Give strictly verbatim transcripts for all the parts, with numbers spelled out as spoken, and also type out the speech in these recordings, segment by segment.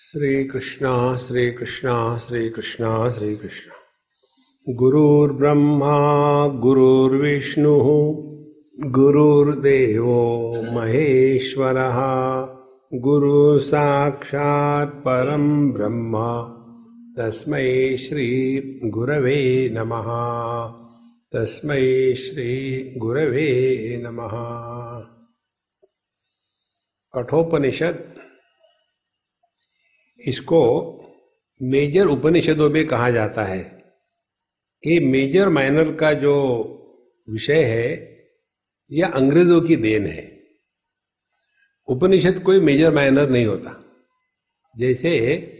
श्री कृष्णा श्री कृष्णा श्री कृष्णा श्री कृष्णा। गुरुर्ब्रह्मा गुरुर्विष्णु गुरुर्देवो महेश्वरः गुरु साक्षात् परम ब्रह्म तस्मै श्री गुरवे नमः तस्मै श्री गुरवे नमः। कठोपनिषद, इसको मेजर उपनिषदों में कहा जाता है। ये मेजर माइनर का जो विषय है यह अंग्रेजों की देन है। उपनिषद कोई मेजर माइनर नहीं होता। जैसे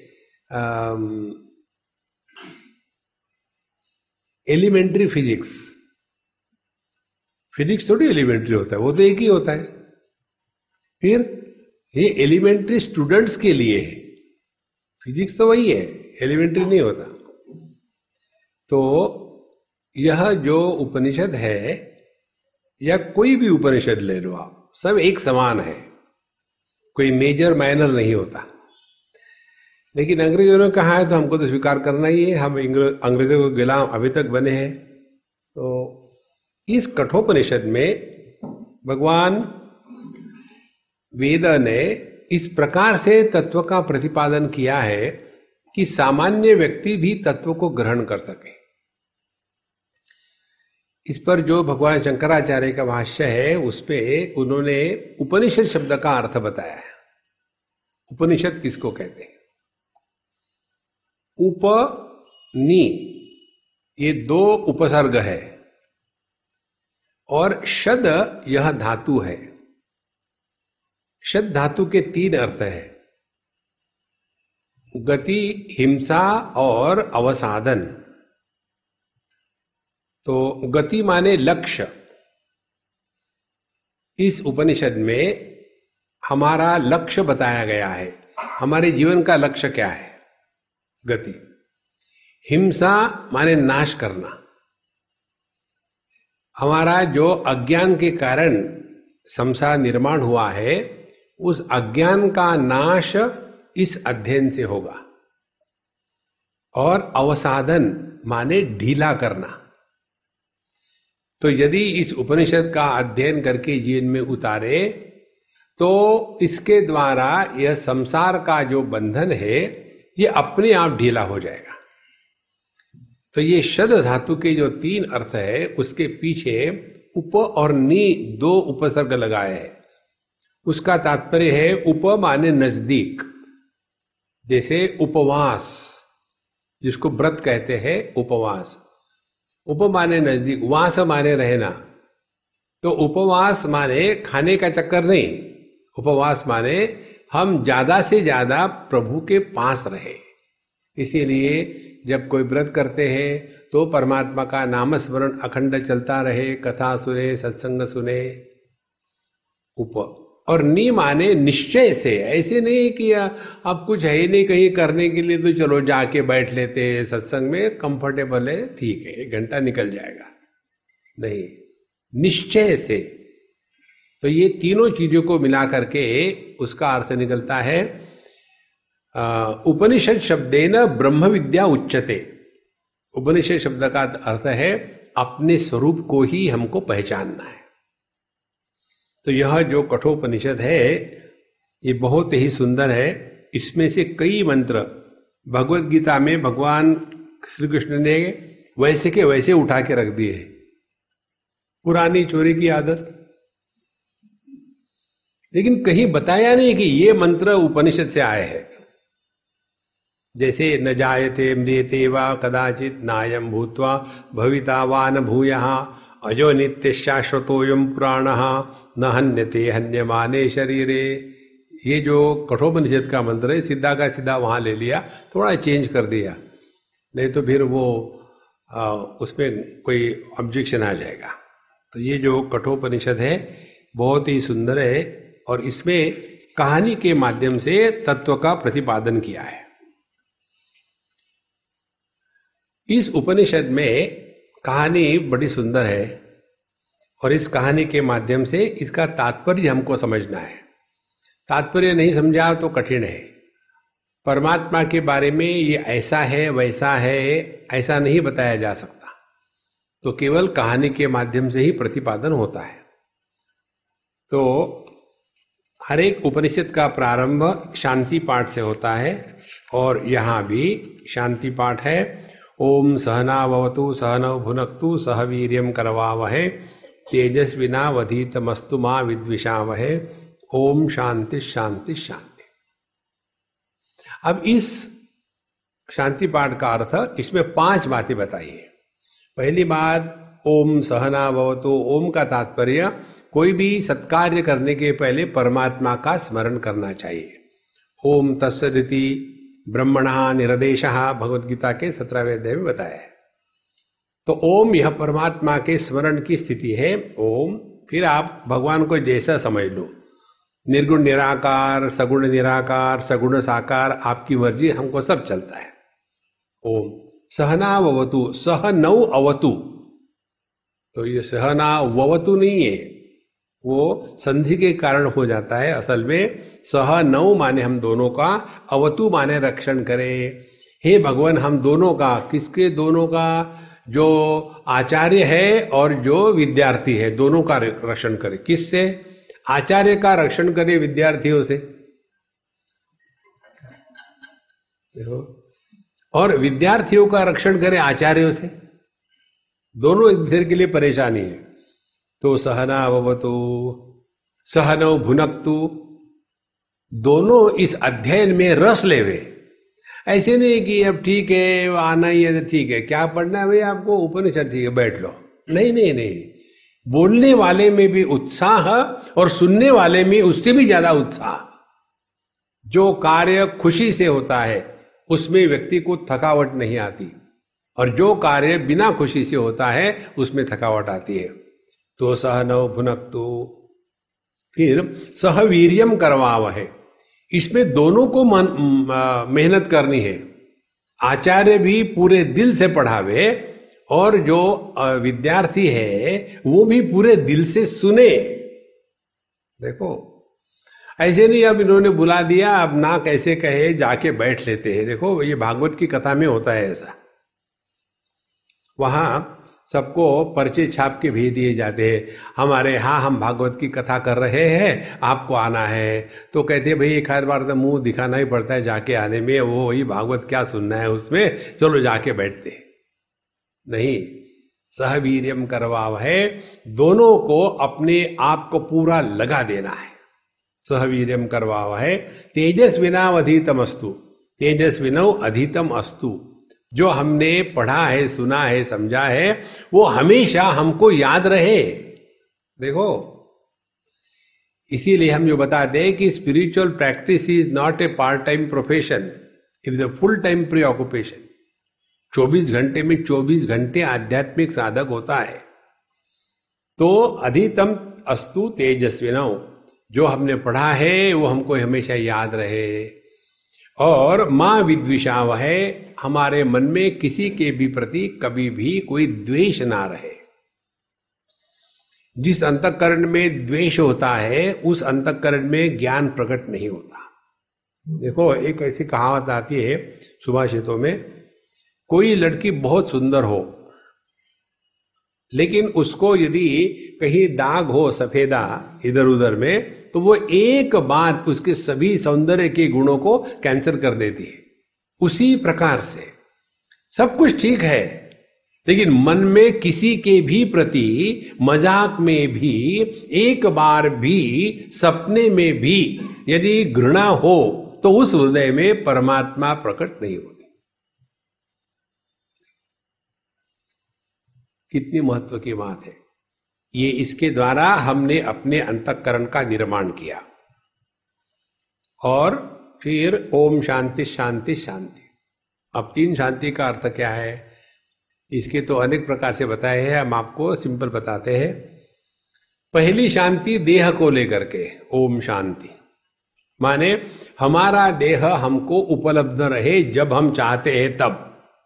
एलिमेंट्री फिजिक्स, फिजिक्स थोड़ी एलिमेंट्री होता है, वो तो एक ही होता है। फिर ये एलिमेंट्री स्टूडेंट्स के लिए है, फिजिक्स तो वही है, एलिमेंट्री नहीं होता। तो यह जो उपनिषद है या कोई भी उपनिषद ले लो आप, सब एक समान है, कोई मेजर माइनर नहीं होता। लेकिन अंग्रेजों ने कहा है तो हमको तो स्वीकार करना ही है, हम अंग्रेजों को गुलाम अभी तक बने हैं। तो इस कठोपनिषद में भगवान वेद ने इस प्रकार से तत्व का प्रतिपादन किया है कि सामान्य व्यक्ति भी तत्व को ग्रहण कर सके। इस पर जो भगवान शंकराचार्य का भाष्य है उस पे उन्होंने उपनिषद शब्द का अर्थ बताया है। उपनिषद किसको कहते हैं? उप नी, ये दो उपसर्ग है, और शद यह धातु है। शद धातु के तीन अर्थ है, गति, हिंसा और अवसाधन। तो गति माने लक्ष्य। इस उपनिषद में हमारा लक्ष्य बताया गया है, हमारे जीवन का लक्ष्य क्या है, गति। हिंसा माने नाश करना, हमारा जो अज्ञान के कारण संसार निर्माण हुआ है उस अज्ञान का नाश इस अध्ययन से होगा। और अवसाधन माने ढीला करना। तो यदि इस उपनिषद का अध्ययन करके जीवन में उतारे तो इसके द्वारा यह संसार का जो बंधन है ये अपने आप ढीला हो जाएगा। तो ये शद धातु के जो तीन अर्थ है उसके पीछे उप और नी दो उपसर्ग लगाए हैं। उसका तात्पर्य है उप माने नजदीक, जैसे उपवास, जिसको व्रत कहते हैं उपवास। उप माने नजदीक, वास माने रहना। तो उपवास माने खाने का चक्कर नहीं, उपवास माने हम ज्यादा से ज्यादा प्रभु के पास रहे। इसीलिए जब कोई व्रत करते हैं तो परमात्मा का नामस्मरण अखंड चलता रहे, कथा सुने, सत्संग सुने। उप और नी माने निश्चय से, ऐसे नहीं कि अब कुछ है ही नहीं कहीं करने के लिए तो चलो जाके बैठ लेते हैं सत्संग में, कंफर्टेबल है, ठीक है, एक घंटा निकल जाएगा। नहीं, निश्चय से। तो ये तीनों चीजों को मिला करके उसका अर्थ निकलता है उपनिषद शब्देन ब्रह्म विद्या उच्यते। उपनिषद शब्द का अर्थ है अपने स्वरूप को ही हमको पहचानना है। तो यह जो कठोपनिषद है ये बहुत ही सुंदर है। इसमें से कई मंत्र भगवत गीता में भगवान श्री कृष्ण ने वैसे के वैसे उठा के रख दिए। पुरानी चोरी की आदत, लेकिन कहीं बताया नहीं कि ये मंत्र उपनिषद से आए हैं। जैसे न जायते म्रियते वा कदाचित नायम भूत्वा भविता वा न भूयः अजो नित्य शाश्वतोयम पुराणः न हन्यते हन्यमाने शरीरे। ये जो कठोपनिषद का मंत्र है सीधा का सीधा वहां ले लिया, थोड़ा चेंज कर दिया, नहीं तो फिर वो आ, उसमें कोई ऑब्जेक्शन आ जाएगा। तो ये जो कठोपनिषद है बहुत ही सुंदर है और इसमें कहानी के माध्यम से तत्व का प्रतिपादन किया है। इस उपनिषद में कहानी बड़ी सुंदर है और इस कहानी के माध्यम से इसका तात्पर्य हमको समझना है। तात्पर्य नहीं समझा तो कठिन है। परमात्मा के बारे में ये ऐसा है वैसा है ऐसा नहीं बताया जा सकता, तो केवल कहानी के माध्यम से ही प्रतिपादन होता है। तो हर एक उपनिषद का प्रारंभ शांति पाठ से होता है और यहाँ भी शांति पाठ है। ओम सहनावतु सहनौ भुनक्तु सह वीर्यं करवावहै तेजस्विनावधीतमस्तु मा विद्विषावहै ओम शांति शांति शांति। अब इस शांति पाठ का अर्थ, इसमें पांच बातें बताई है। पहली बात, ओम सहनावतु। ओम का तात्पर्य कोई भी सत्कार्य करने के पहले परमात्मा का स्मरण करना चाहिए। ओम तत्सदिति ब्रह्मणः निर्देशः भगवद गीता के सत्रहवें अध्याय में बताया है। तो ओम यह परमात्मा के स्मरण की स्थिति है। ओम, फिर आप भगवान को जैसा समझ लो, निर्गुण निराकार, सगुण निराकार, सगुण साकार, आपकी मर्जी, हमको सब चलता है। ओम सहनावतु, सह नौ अवतु, तो ये सहनावतु नहीं है, वो संधि के कारण हो जाता है। असल में सह नौ माने हम दोनों का, अवतु माने रक्षण करे। हे भगवान, हम दोनों का, किसके दोनों का? जो आचार्य है और जो विद्यार्थी है, दोनों का रक्षण करे। किससे? आचार्य का रक्षण करे विद्यार्थियों से, देखो, और विद्यार्थियों का रक्षण करे आचार्यों से। दोनों एक दूसरे के लिए परेशानी है। तो सहनावतु सहनौ भुनक्तु, दोनों इस अध्ययन में रस लेवे। ऐसे नहीं कि अब ठीक है आना ही है, ठीक है, क्या पढ़ना है भाई आपको, उपनिषद, ठीक है बैठ लो। नहीं नहीं नहीं, बोलने वाले में भी उत्साह और सुनने वाले में उससे भी ज्यादा उत्साह। जो कार्य खुशी से होता है उसमें व्यक्ति को थकावट नहीं आती, और जो कार्य बिना खुशी से होता है उसमें थकावट आती है। तो सहनौ भुनक्तु, फिर सह वीर्यम करवावहै, इसमें दोनों को मेहनत करनी है। आचार्य भी पूरे दिल से पढ़ावे और जो विद्यार्थी है वो भी पूरे दिल से सुने। देखो, ऐसे नहीं अब इन्होंने बुला दिया, अब ना कैसे कहे, जाके बैठ लेते हैं। देखो, ये भागवत की कथा में होता है ऐसा। वहां सबको पर्चे छाप के भेज दिए जाते हैं, हमारे यहाँ हम भागवत की कथा कर रहे हैं, आपको आना है। तो कहते हैं भाई एक आध बार तो मुंह दिखाना ही पड़ता है जाके आने में, वो वही भागवत क्या सुनना है उसमें, चलो जाके बैठते। नहीं, सहवीर्यम करवावहै, दोनों को अपने आप को पूरा लगा देना है। सहवीर्यम करवावहै तेजस्विनावधीतम अस्तु, तेजस्विनौ अधीतम अस्तु। जो हमने पढ़ा है, सुना है, समझा है, वो हमेशा हमको याद रहे। देखो, इसीलिए हम जो बताते हैं कि spiritual practice is not a part time profession, it is a full time preoccupation. चौबीस घंटे में चौबीस घंटे आध्यात्मिक साधक होता है। तो अधितम अस्तु तेजस्विनौ, जो हमने पढ़ा है वो हमको हमेशा याद रहे। और मां विद्विषावहै, हमारे मन में किसी के भी प्रति कभी भी कोई द्वेष ना रहे। जिस अंतःकरण में द्वेष होता है उस अंतःकरण में ज्ञान प्रकट नहीं होता। देखो, एक ऐसी कहावत आती है सुभाषितों में, कोई लड़की बहुत सुंदर हो, लेकिन उसको यदि कहीं दाग हो सफेदा इधर उधर में, तो वो एक बात उसके सभी सौंदर्य के गुणों को कैंसिल कर देती है। उसी प्रकार से सब कुछ ठीक है, लेकिन मन में किसी के भी प्रति मजाक में भी, एक बार भी, सपने में भी यदि घृणा हो तो उस हृदय में परमात्मा प्रकट नहीं होती। कितनी महत्व की बात है ये। इसके द्वारा हमने अपने अंतःकरण का निर्माण किया। और फिर ओम शांति शांति शांति। अब तीन शांति का अर्थ क्या है, इसके तो अनेक प्रकार से बताए हैं, हम आपको सिंपल बताते हैं। पहली शांति देह को लेकर के, ओम शांति माने हमारा देह हमको उपलब्ध रहे जब हम चाहते हैं तब।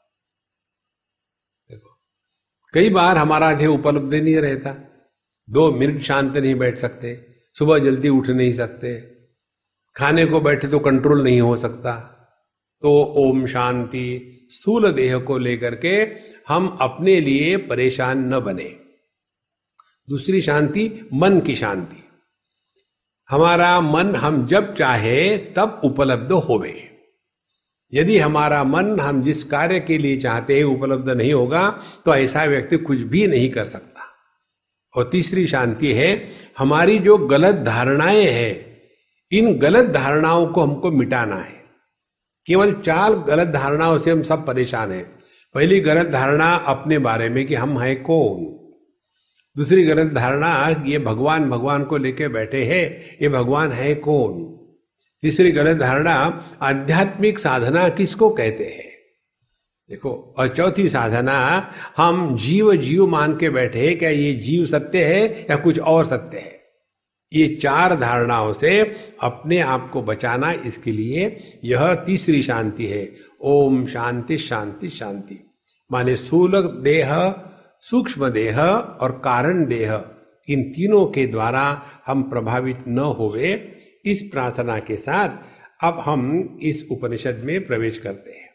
देखो, कई बार हमारा देह उपलब्ध नहीं रहता, दो मिनट शांत नहीं बैठ सकते, सुबह जल्दी उठ नहीं सकते, खाने को बैठे तो कंट्रोल नहीं हो सकता, तो ओम शांति, स्थूल देह को लेकर के हम अपने लिए परेशान न बने। दूसरी शांति मन की शांति, हमारा मन हम जब चाहे तब उपलब्ध होवे। यदि हमारा मन हम जिस कार्य के लिए चाहते हैं उपलब्ध नहीं होगा तो ऐसा व्यक्ति कुछ भी नहीं कर सकता। और तीसरी शांति है हमारी जो गलत धारणाएं हैं, इन गलत धारणाओं को हमको मिटाना है। केवल चार गलत धारणाओं से हम सब परेशान हैं। पहली गलत धारणा अपने बारे में कि हम हैं कौन। दूसरी गलत धारणा ये भगवान भगवान को लेके बैठे हैं, ये भगवान है कौन। तीसरी गलत धारणा आध्यात्मिक साधना किसको कहते हैं, देखो। और चौथी साधना हम जीव जीव मान के बैठे हैं, क्या ये जीव सत्य है या कुछ और सत्य है। ये चार धारणाओं से अपने आप को बचाना, इसके लिए यह तीसरी शांति है। ओम शांति शांति शांति, माने स्थूल देह, सूक्ष्म देह और कारण देह, इन तीनों के द्वारा हम प्रभावित न होवे। इस प्रार्थना के साथ अब हम इस उपनिषद में प्रवेश करते हैं।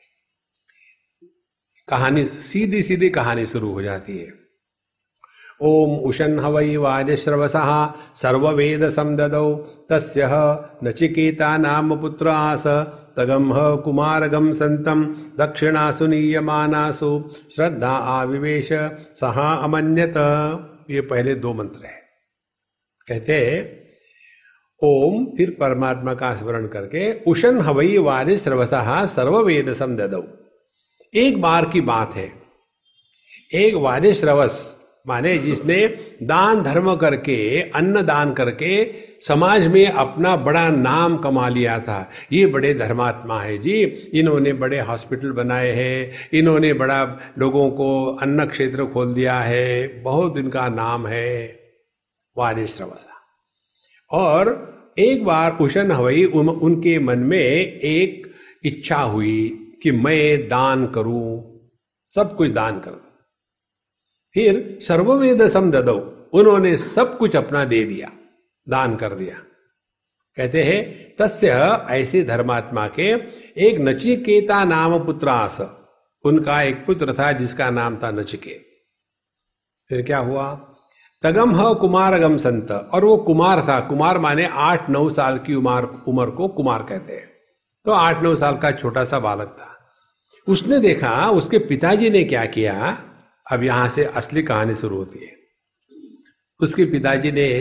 कहानी सीधी सीधी कहानी शुरू हो जाती है। ओम उशन हवै वाजश्रवसः सर्ववेद समददौ तस्यः नचिकेता नाम पुत्र आस तगम कुमारगम संतम दक्षिणासु नीयमानासु श्रद्धा आविवेश सहा अमन्यत। ये पहले दो मंत्र है। कहते हैं ओम, फिर परमात्मा का स्मरण करके उशन हवै वाजश्रवसः सर्ववेद समददौ। एक बार की बात है, एक वाजश्रवस माने जिसने दान धर्म करके, अन्न दान करके समाज में अपना बड़ा नाम कमा लिया था। ये बड़े धर्मात्मा है जी, इन्होंने बड़े हॉस्पिटल बनाए हैं, इन्होंने बड़ा लोगों को अन्न क्षेत्र खोल दिया है, बहुत इनका नाम है वाजश्रवसा। और एक बार उशन हवई उन, उनके मन में एक इच्छा हुई कि मैं दान करूं, सब कुछ दान करूं। फिर सर्ववेद समददौ, उन्होंने सब कुछ अपना दे दिया, दान कर दिया। कहते हैं तस्य, ऐसे धर्मात्मा के एक नचिकेता नाम पुत्रास, उनका एक पुत्र था जिसका नाम था नचिकेत। फिर क्या हुआ, तगम ह कुमारगम संत, और वो कुमार था। कुमार माने आठ नौ साल की उम्र उम्र को कुमार कहते हैं। तो आठ नौ साल का छोटा सा बालक था। उसने देखा उसके पिताजी ने क्या किया। अब यहां से असली कहानी शुरू होती है। उसके पिताजी ने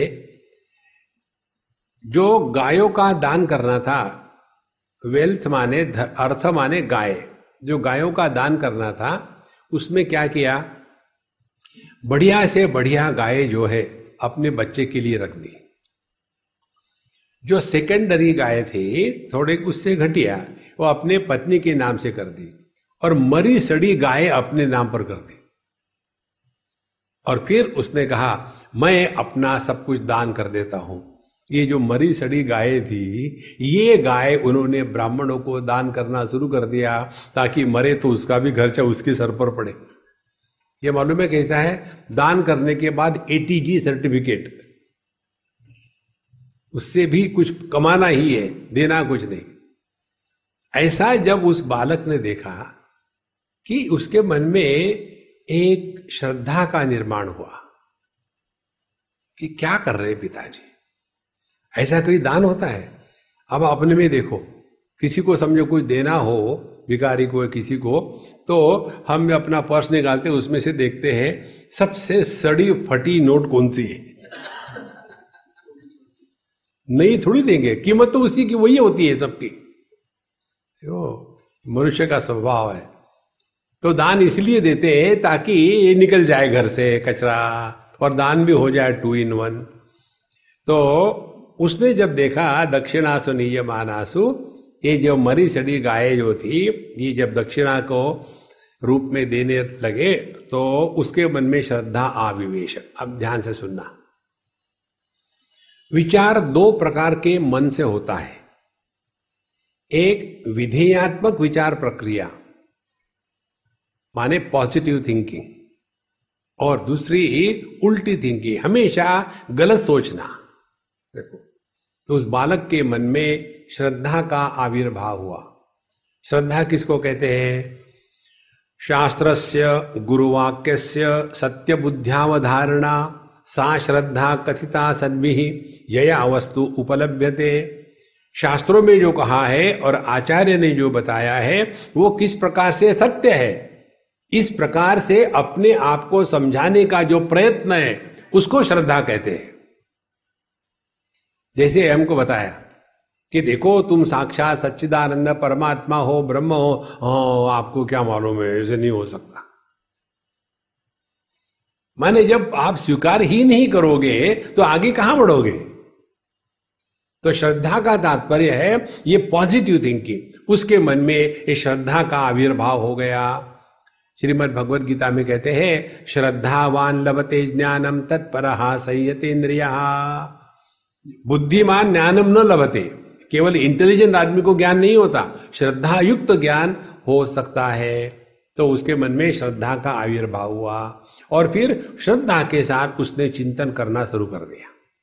जो गायों का दान करना था, वेल्थ माने अर्थ माने गाय, जो गायों का दान करना था, उसमें क्या किया, बढ़िया से बढ़िया गाय जो है अपने बच्चे के लिए रख दी। जो सेकेंडरी गाय थी थोड़े उससे घटिया, वो अपने पत्नी के नाम से कर दी, और मरी सड़ी गाय अपने नाम पर कर दी। और फिर उसने कहा मैं अपना सब कुछ दान कर देता हूं। ये जो मरी सड़ी गाय थी, ये गाय उन्होंने ब्राह्मणों को दान करना शुरू कर दिया, ताकि मरे तो उसका भी खर्चा उसके सर पर पड़े। ये मालूम है कैसा है, दान करने के बाद एटीजी सर्टिफिकेट, उससे भी कुछ कमाना ही है, देना कुछ नहीं। ऐसा जब उस बालक ने देखा कि उसके मन में एक श्रद्धा का निर्माण हुआ कि क्या कर रहे पिताजी, ऐसा कोई दान होता है। अब अपने में देखो, किसी को समझो कुछ देना हो, भिखारी को किसी को, तो हम अपना पर्स निकालते, उसमें से देखते हैं सबसे सड़ी फटी नोट कौन सी है। नहीं थोड़ी देंगे, कीमत तो उसी की वही होती है सबकी। मनुष्य का स्वभाव है। तो दान इसलिए देते हैं ताकि ये निकल जाए घर से कचरा, और दान भी हो जाए टू इन वन। तो उसने जब देखा दक्षिणासु नीयमानासु, ये जो मरी सड़ी गाय जो थी, ये जब दक्षिणा को रूप में देने लगे तो उसके मन में श्रद्धा आविवेश। अब ध्यान से सुनना, विचार दो प्रकार के मन से होता है। एक विधेयात्मक विचार प्रक्रिया माने पॉजिटिव थिंकिंग, और दूसरी उल्टी थिंकिंग, हमेशा गलत सोचना। देखो, तो उस बालक के मन में श्रद्धा का आविर्भाव हुआ। श्रद्धा किसको कहते हैं? शास्त्रस्य गुरुवाक्यस्य सत्य बुद्ध्यावधारणा सा श्रद्धा कथिता सद्भिः यया वस्तु उपलभ्यते। शास्त्रों में जो कहा है और आचार्य ने जो बताया है वो किस प्रकार से सत्य है, इस प्रकार से अपने आप को समझाने का जो प्रयत्न है उसको श्रद्धा कहते हैं। जैसे हमको बताया कि देखो तुम साक्षात सच्चिदानंद परमात्मा हो, ब्रह्म हो, हाँ आपको क्या मालूम है, ऐसे नहीं हो सकता। माने जब आप स्वीकार ही नहीं करोगे तो आगे कहां बढ़ोगे? तो श्रद्धा का तात्पर्य है ये पॉजिटिव थिंकिंग, उसके मन में ये श्रद्धा का आविर्भाव हो गया। श्रीमद् भगवद गीता में कहते हैं श्रद्धावान लभते ज्ञानम तत्परः संयतेन्द्रियः। बुद्धिमान ज्ञानम न लभते, केवल इंटेलिजेंट आदमी को ज्ञान नहीं होता, श्रद्धा युक्त ज्ञान हो सकता है। तो उसके मन में श्रद्धा का आविर्भाव हुआ और फिर श्रद्धा के साथ उसने चिंतन करना शुरू कर दिया।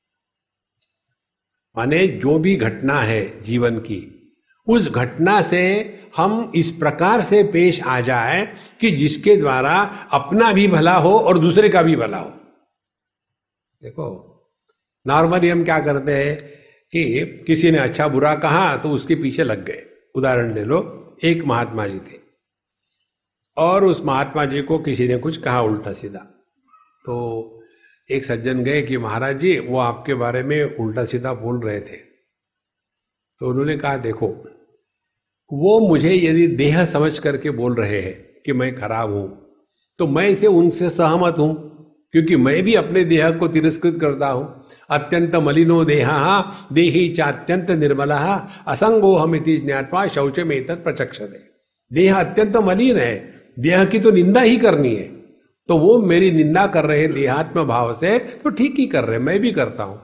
माने जो भी घटना है जीवन की, उस घटना से हम इस प्रकार से पेश आ जाए कि जिसके द्वारा अपना भी भला हो और दूसरे का भी भला हो। देखो नॉर्मली हम क्या करते हैं कि किसी ने अच्छा बुरा कहा तो उसके पीछे लग गए। उदाहरण ले लो, एक महात्मा जी थे और उस महात्मा जी को किसी ने कुछ कहा उल्टा सीधा, तो एक सज्जन गए कि महाराज जी वो आपके बारे में उल्टा सीधा बोल रहे थे। तो उन्होंने कहा देखो वो मुझे यदि देह समझ करके बोल रहे हैं कि मैं खराब हूं तो मैं इसे उनसे सहमत हूं, क्योंकि मैं भी अपने देह को तिरस्कृत करता हूं। अत्यंत मलिनो देहा देही चात्यंत निर्मला असंगो हमिति ज्ञात्वा शौचमेतत् प्रचक्षते। देह अत्यंत मलिन है, देह की तो निंदा ही करनी है, तो वो मेरी निंदा कर रहे देहात्म भाव से तो ठीक ही कर रहे, मैं भी करता हूं।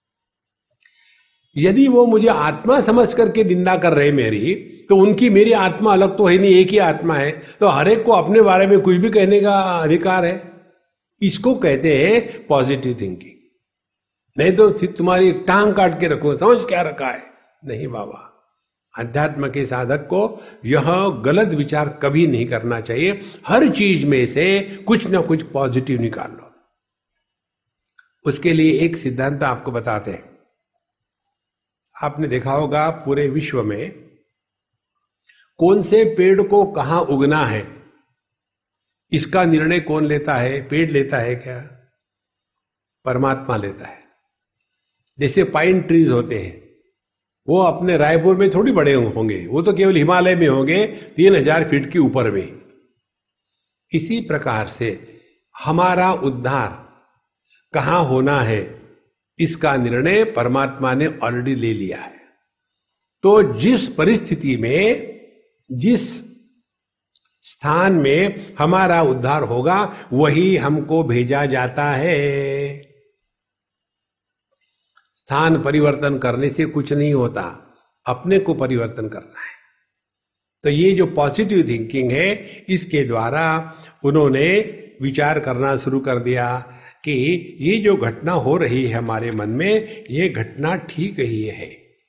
यदि वो मुझे आत्मा समझ करके निंदा कर रहे मेरी, तो उनकी मेरी आत्मा अलग तो है नहीं, एक ही आत्मा है, तो हर एक को अपने बारे में कुछ भी कहने का अधिकार है। इसको कहते हैं पॉजिटिव थिंकिंग। नहीं तो तुम्हारी टांग काट के रखो, समझ क्या रखा है, नहीं बाबा। अध्यात्म के साधक को यह गलत विचार कभी नहीं करना चाहिए। हर चीज में से कुछ ना कुछ पॉजिटिव निकाल लो। उसके लिए एक सिद्धांत आपको बताते हैं। आपने देखा होगा पूरे विश्व में कौन से पेड़ को कहां उगना है, इसका निर्णय कौन लेता है? पेड़ लेता है क्या? परमात्मा लेता है। जैसे पाइन ट्रीज होते हैं, वो अपने रायपुर में थोड़ी बड़े होंगे, वो तो केवल हिमालय में होंगे, तीन हजार फीट के ऊपर में। इसी प्रकार से हमारा उद्धार कहां होना है, इसका निर्णय परमात्मा ने ऑलरेडी ले लिया है। तो जिस परिस्थिति में, जिस स्थान में हमारा उद्धार होगा, वही हमको भेजा जाता है। स्थान परिवर्तन करने से कुछ नहीं होता, अपने को परिवर्तन करना है। तो ये जो पॉजिटिव थिंकिंग है, इसके द्वारा उन्होंने विचार करना शुरू कर दिया कि ये जो घटना हो रही है हमारे मन में, ये घटना ठीक ही है।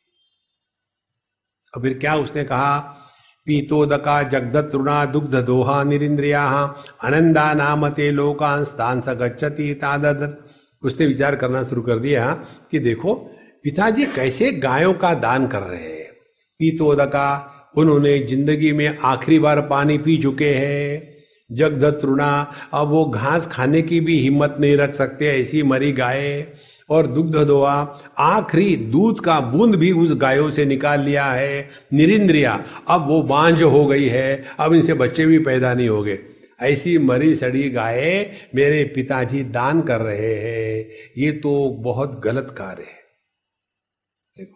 और फिर क्या उसने कहा? पीतोदका जगदत्रुणा दुग्ध दोहा निरिंद्रिया आनंदा नामते लोकांस तान स गच्छति तादद। उसने विचार करना शुरू कर दिया कि देखो पिताजी कैसे गायों का दान कर रहे हैं। पीतोदका, उन्होंने जिंदगी में आखिरी बार पानी पी चुके हैं। जगदत्रुणा, अब वो घास खाने की भी हिम्मत नहीं रख सकते, ऐसी मरी गाय। और दुग्ध दोआ, आखिरी दूध का बूंद भी उस गायों से निकाल लिया है। निरिंद्रिया, अब वो बांझ हो गई है, अब इनसे बच्चे भी पैदा नहीं होंगे। ऐसी मरी सड़ी गायें मेरे पिताजी दान कर रहे हैं, ये तो बहुत गलत कार्य है। देखो,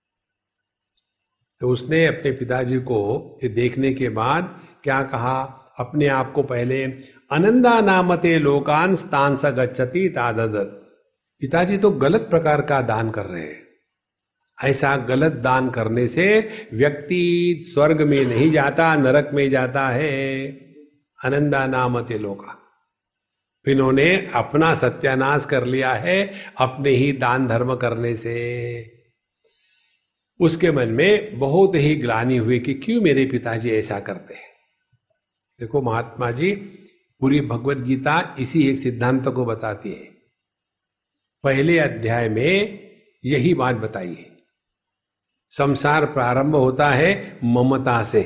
तो उसने अपने पिताजी को ये देखने के बाद क्या कहा? अपने आप को पहले अनंदा नामते लोकान स्थान स गच्छति तादद। पिताजी तो गलत प्रकार का दान कर रहे हैं। ऐसा गलत दान करने से व्यक्ति स्वर्ग में नहीं जाता, नरक में जाता है। अनंदा नामते लोका, इन्होंने अपना सत्यानाश कर लिया है अपने ही दान धर्म करने से। उसके मन में बहुत ही ग्लानि हुई कि क्यों मेरे पिताजी ऐसा करते हैं। देखो महात्मा जी पूरी भगवत गीता इसी एक सिद्धांत को बताती है। पहले अध्याय में यही बात बताई है। संसार प्रारंभ होता है ममता से।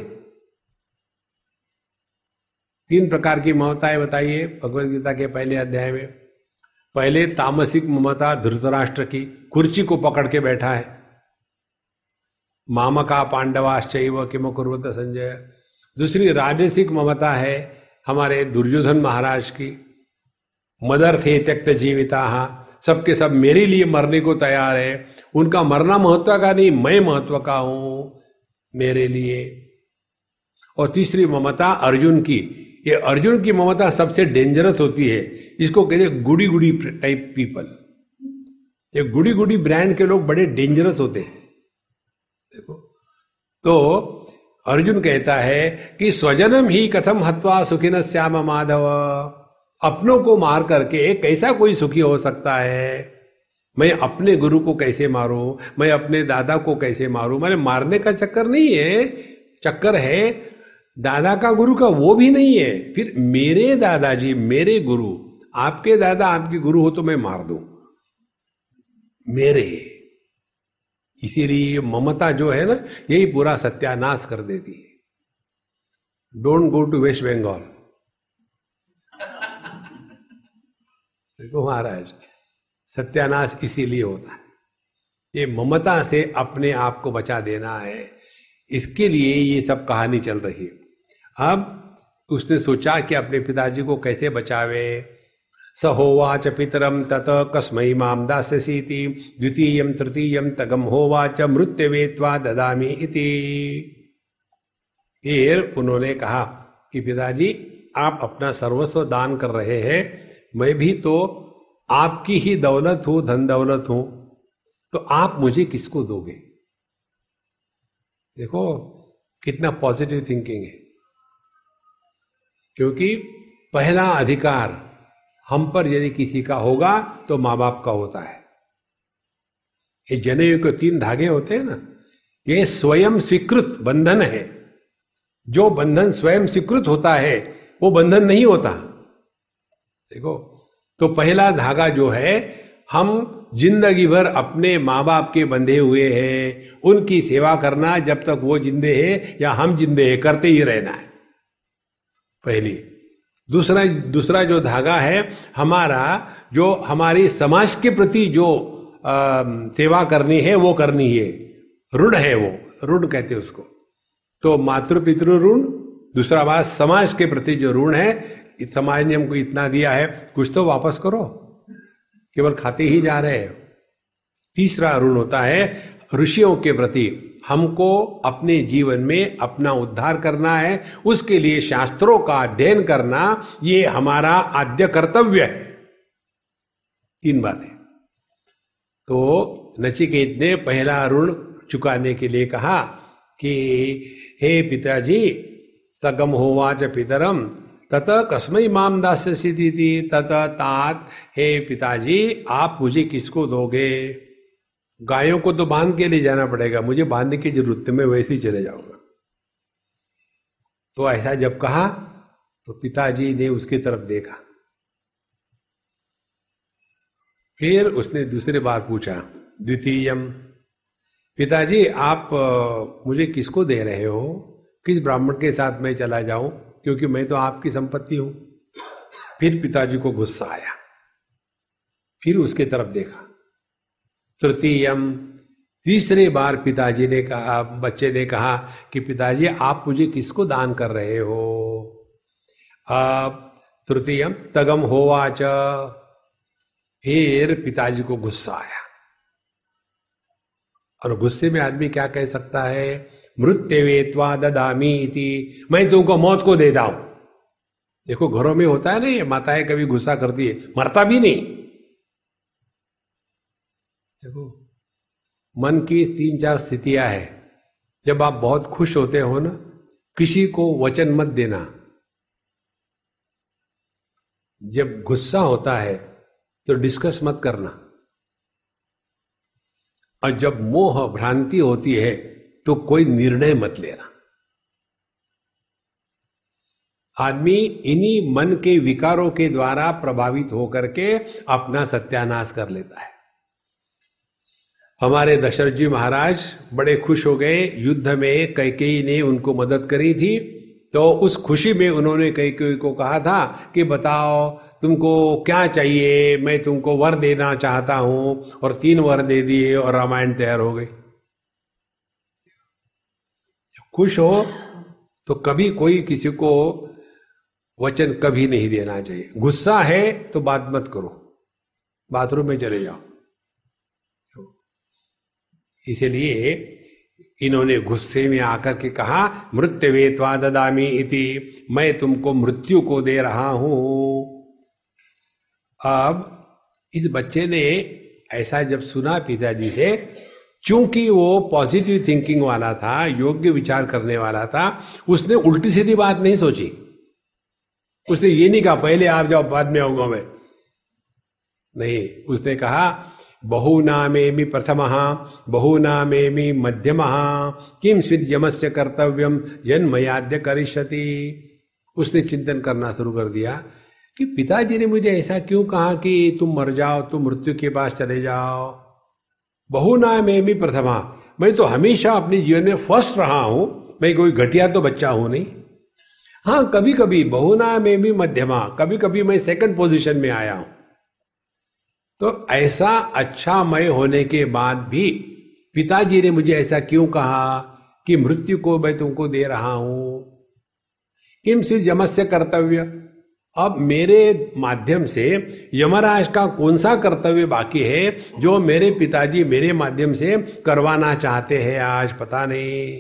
तीन प्रकार की ममताएं बताई है भगवत गीता के पहले अध्याय में। पहले तामसिक ममता धृतराष्ट्र की, कुर्सी को पकड़ के बैठा है। मामका पांडवाश्चैव किम कुर्वत संजय। दूसरी राजसिक ममता है हमारे दुर्योधन महाराज की, मदर्थे त्यक्त जीविता, सबके सब मेरे लिए मरने को तैयार है। उनका मरना महत्व का नहीं, मैं महत्व का हूं मेरे लिए। और तीसरी ममता अर्जुन की। ये अर्जुन की ममता सबसे डेंजरस होती है। इसको कहते हैं गुड़ी गुड़ी टाइप पीपल। ये गुड़ी गुड़ी ब्रांड के लोग बड़े डेंजरस होते हैं। देखो तो अर्जुन कहता है कि स्वजनम ही कथम हत्वा सुखिन श्याम माधव। अपनों को मार करके कैसा कोई सुखी हो सकता है। मैं अपने गुरु को कैसे मारूं, मैं अपने दादा को कैसे मारूं। मैंने मारने का चक्कर नहीं है, चक्कर है दादा का गुरु का, वो भी नहीं है। फिर मेरे दादाजी मेरे गुरु, आपके दादा आपके गुरु हो तो मैं मार दूं मेरे। इसीलिए ममता जो है ना, यही पूरा सत्यानाश कर देती है। Don't go to West Bengal. देखो महाराज, सत्यानाश इसीलिए होता है। ये ममता से अपने आप को बचा देना है, इसके लिए ये सब कहानी चल रही है। अब उसने सोचा कि अपने पिताजी को कैसे बचावे। स होवाच पितरम तत कस्मै माम दास्यसीति द्वितीयं तृतीयं तगम होवाच मृत्यवेत्वा ददामि इति। फिर उन्होंने कहा कि पिताजी आप अपना सर्वस्व दान कर रहे हैं, मैं भी तो आपकी ही दौलत हूं, धन दौलत हूं, तो आप मुझे किसको दोगे। देखो कितना पॉजिटिव थिंकिंग है। क्योंकि पहला अधिकार हम पर यदि किसी का होगा तो माँ बाप का होता है। ये जनेऊ के तीन धागे होते हैं ना, ये स्वयं स्वीकृत बंधन है। जो बंधन स्वयं स्वीकृत होता है वो बंधन नहीं होता। देखो तो पहला धागा जो है, हम जिंदगी भर अपने माँ बाप के बंधे हुए हैं, उनकी सेवा करना जब तक वो जिंदे हैं या हम जिंदे हैं, करते ही रहना है पहली। दूसरा दूसरा जो धागा है हमारा, जो हमारी समाज के प्रति जो आ, सेवा करनी है वो करनी है, ऋण है वो, ऋण कहते हैं उसको। तो मातृ पितृ ऋण, दूसरा बात समाज के प्रति जो ऋण है, समाज ने हमको इतना दिया है, कुछ तो वापस करो, केवल खाते ही जा रहे हैं। तीसरा ऋण होता है ऋषियों के प्रति, हमको अपने जीवन में अपना उद्धार करना है, उसके लिए शास्त्रों का अध्ययन करना ये हमारा आद्य कर्तव्य है। तीन बातें। तो नचिकेत ने पहला ऋण चुकाने के लिए कहा कि हे पिताजी, सगम होवाच पितरम तत कस्मै माम दास्यसीति तत तात। हे पिताजी आप मुझे किसको दोगे। गायों को तो बांध के ले जाना पड़ेगा, मुझे बांधने की जरूरत है, मैं वैसे ही चले जाऊंगा। तो ऐसा जब कहा तो पिताजी ने उसकी तरफ देखा। फिर उसने दूसरी बार पूछा, द्वितीयम, पिताजी आप मुझे किसको दे रहे हो, किस ब्राह्मण के साथ मैं चला जाऊं, क्योंकि मैं तो आपकी संपत्ति हूं। फिर पिताजी को गुस्सा आया, फिर उसके तरफ देखा। तृतीयम, तीसरे बार पिताजी ने कहा, बच्चे ने कहा कि पिताजी आप मुझे किसको दान कर रहे हो। अब तृतीयम तगम होवाच, फिर पिताजी को गुस्सा आया। और गुस्से में आदमी क्या कह सकता है, मृत्यवेत्वा ददामि इति, मैं तुमको मौत को देता हूं। देखो घरों में होता है ना, ये माताएं कभी गुस्सा करती है, मरता भी नहीं। देखो मन की तीन चार स्थितियां हैं। जब आप बहुत खुश होते हो ना, किसी को वचन मत देना। जब गुस्सा होता है तो डिस्कस मत करना। और जब मोह भ्रांति होती है तो कोई निर्णय मत लेना। आदमी इन्हीं मन के विकारों के द्वारा प्रभावित होकर के अपना सत्यानाश कर लेता है। हमारे दशरथ जी महाराज बड़े खुश हो गए, युद्ध में कैकेयी ने उनको मदद करी थी, तो उस खुशी में उन्होंने कैकेयी को कहा था कि बताओ तुमको क्या चाहिए, मैं तुमको वर देना चाहता हूं, और तीन वर दे दिए और रामायण तैयार हो गई। खुश हो तो कभी कोई किसी को वचन कभी नहीं देना चाहिए। गुस्सा है तो बात मत करो, बाथरूम में चले जाओ। इसलिए इन्होंने गुस्से में आकर के कहा मृत्युवेत्वा ददामी इति, मैं तुमको मृत्यु को दे रहा हूं। अब इस बच्चे ने ऐसा जब सुना पिताजी से, चूंकि वो पॉजिटिव थिंकिंग वाला था, योग्य विचार करने वाला था, उसने उल्टी सीधी बात नहीं सोची। उसने ये नहीं कहा पहले आप जाओ बाद में आऊंगा मैं, नहीं, उसने कहा बहुनामेमि प्रथमः बहुनामेमि मध्यमः किम स्विद्यमस्य कर्तव्यम जन्मयाद्य करिष्यति। उसने चिंतन करना शुरू कर दिया कि पिताजी ने मुझे ऐसा क्यों कहा कि तुम मर जाओ, तुम मृत्यु के पास चले जाओ। बहुनामेमि प्रथमः, मैं तो हमेशा अपने जीवन में फर्स्ट रहा हूं, मैं कोई घटिया तो बच्चा हूं नहीं। हाँ, कभी कभी बहुनामेमि मध्यमा, कभी कभी मैं सेकंड पोजीशन में आया हूं। तो ऐसा अच्छा मैं होने के बाद भी पिताजी ने मुझे ऐसा क्यों कहा कि मृत्यु को मैं तुमको दे रहा हूं। किम से यमस्य कर्तव्य, अब मेरे माध्यम से यमराज का कौन सा कर्तव्य बाकी है जो मेरे पिताजी मेरे माध्यम से करवाना चाहते हैं, आज पता नहीं।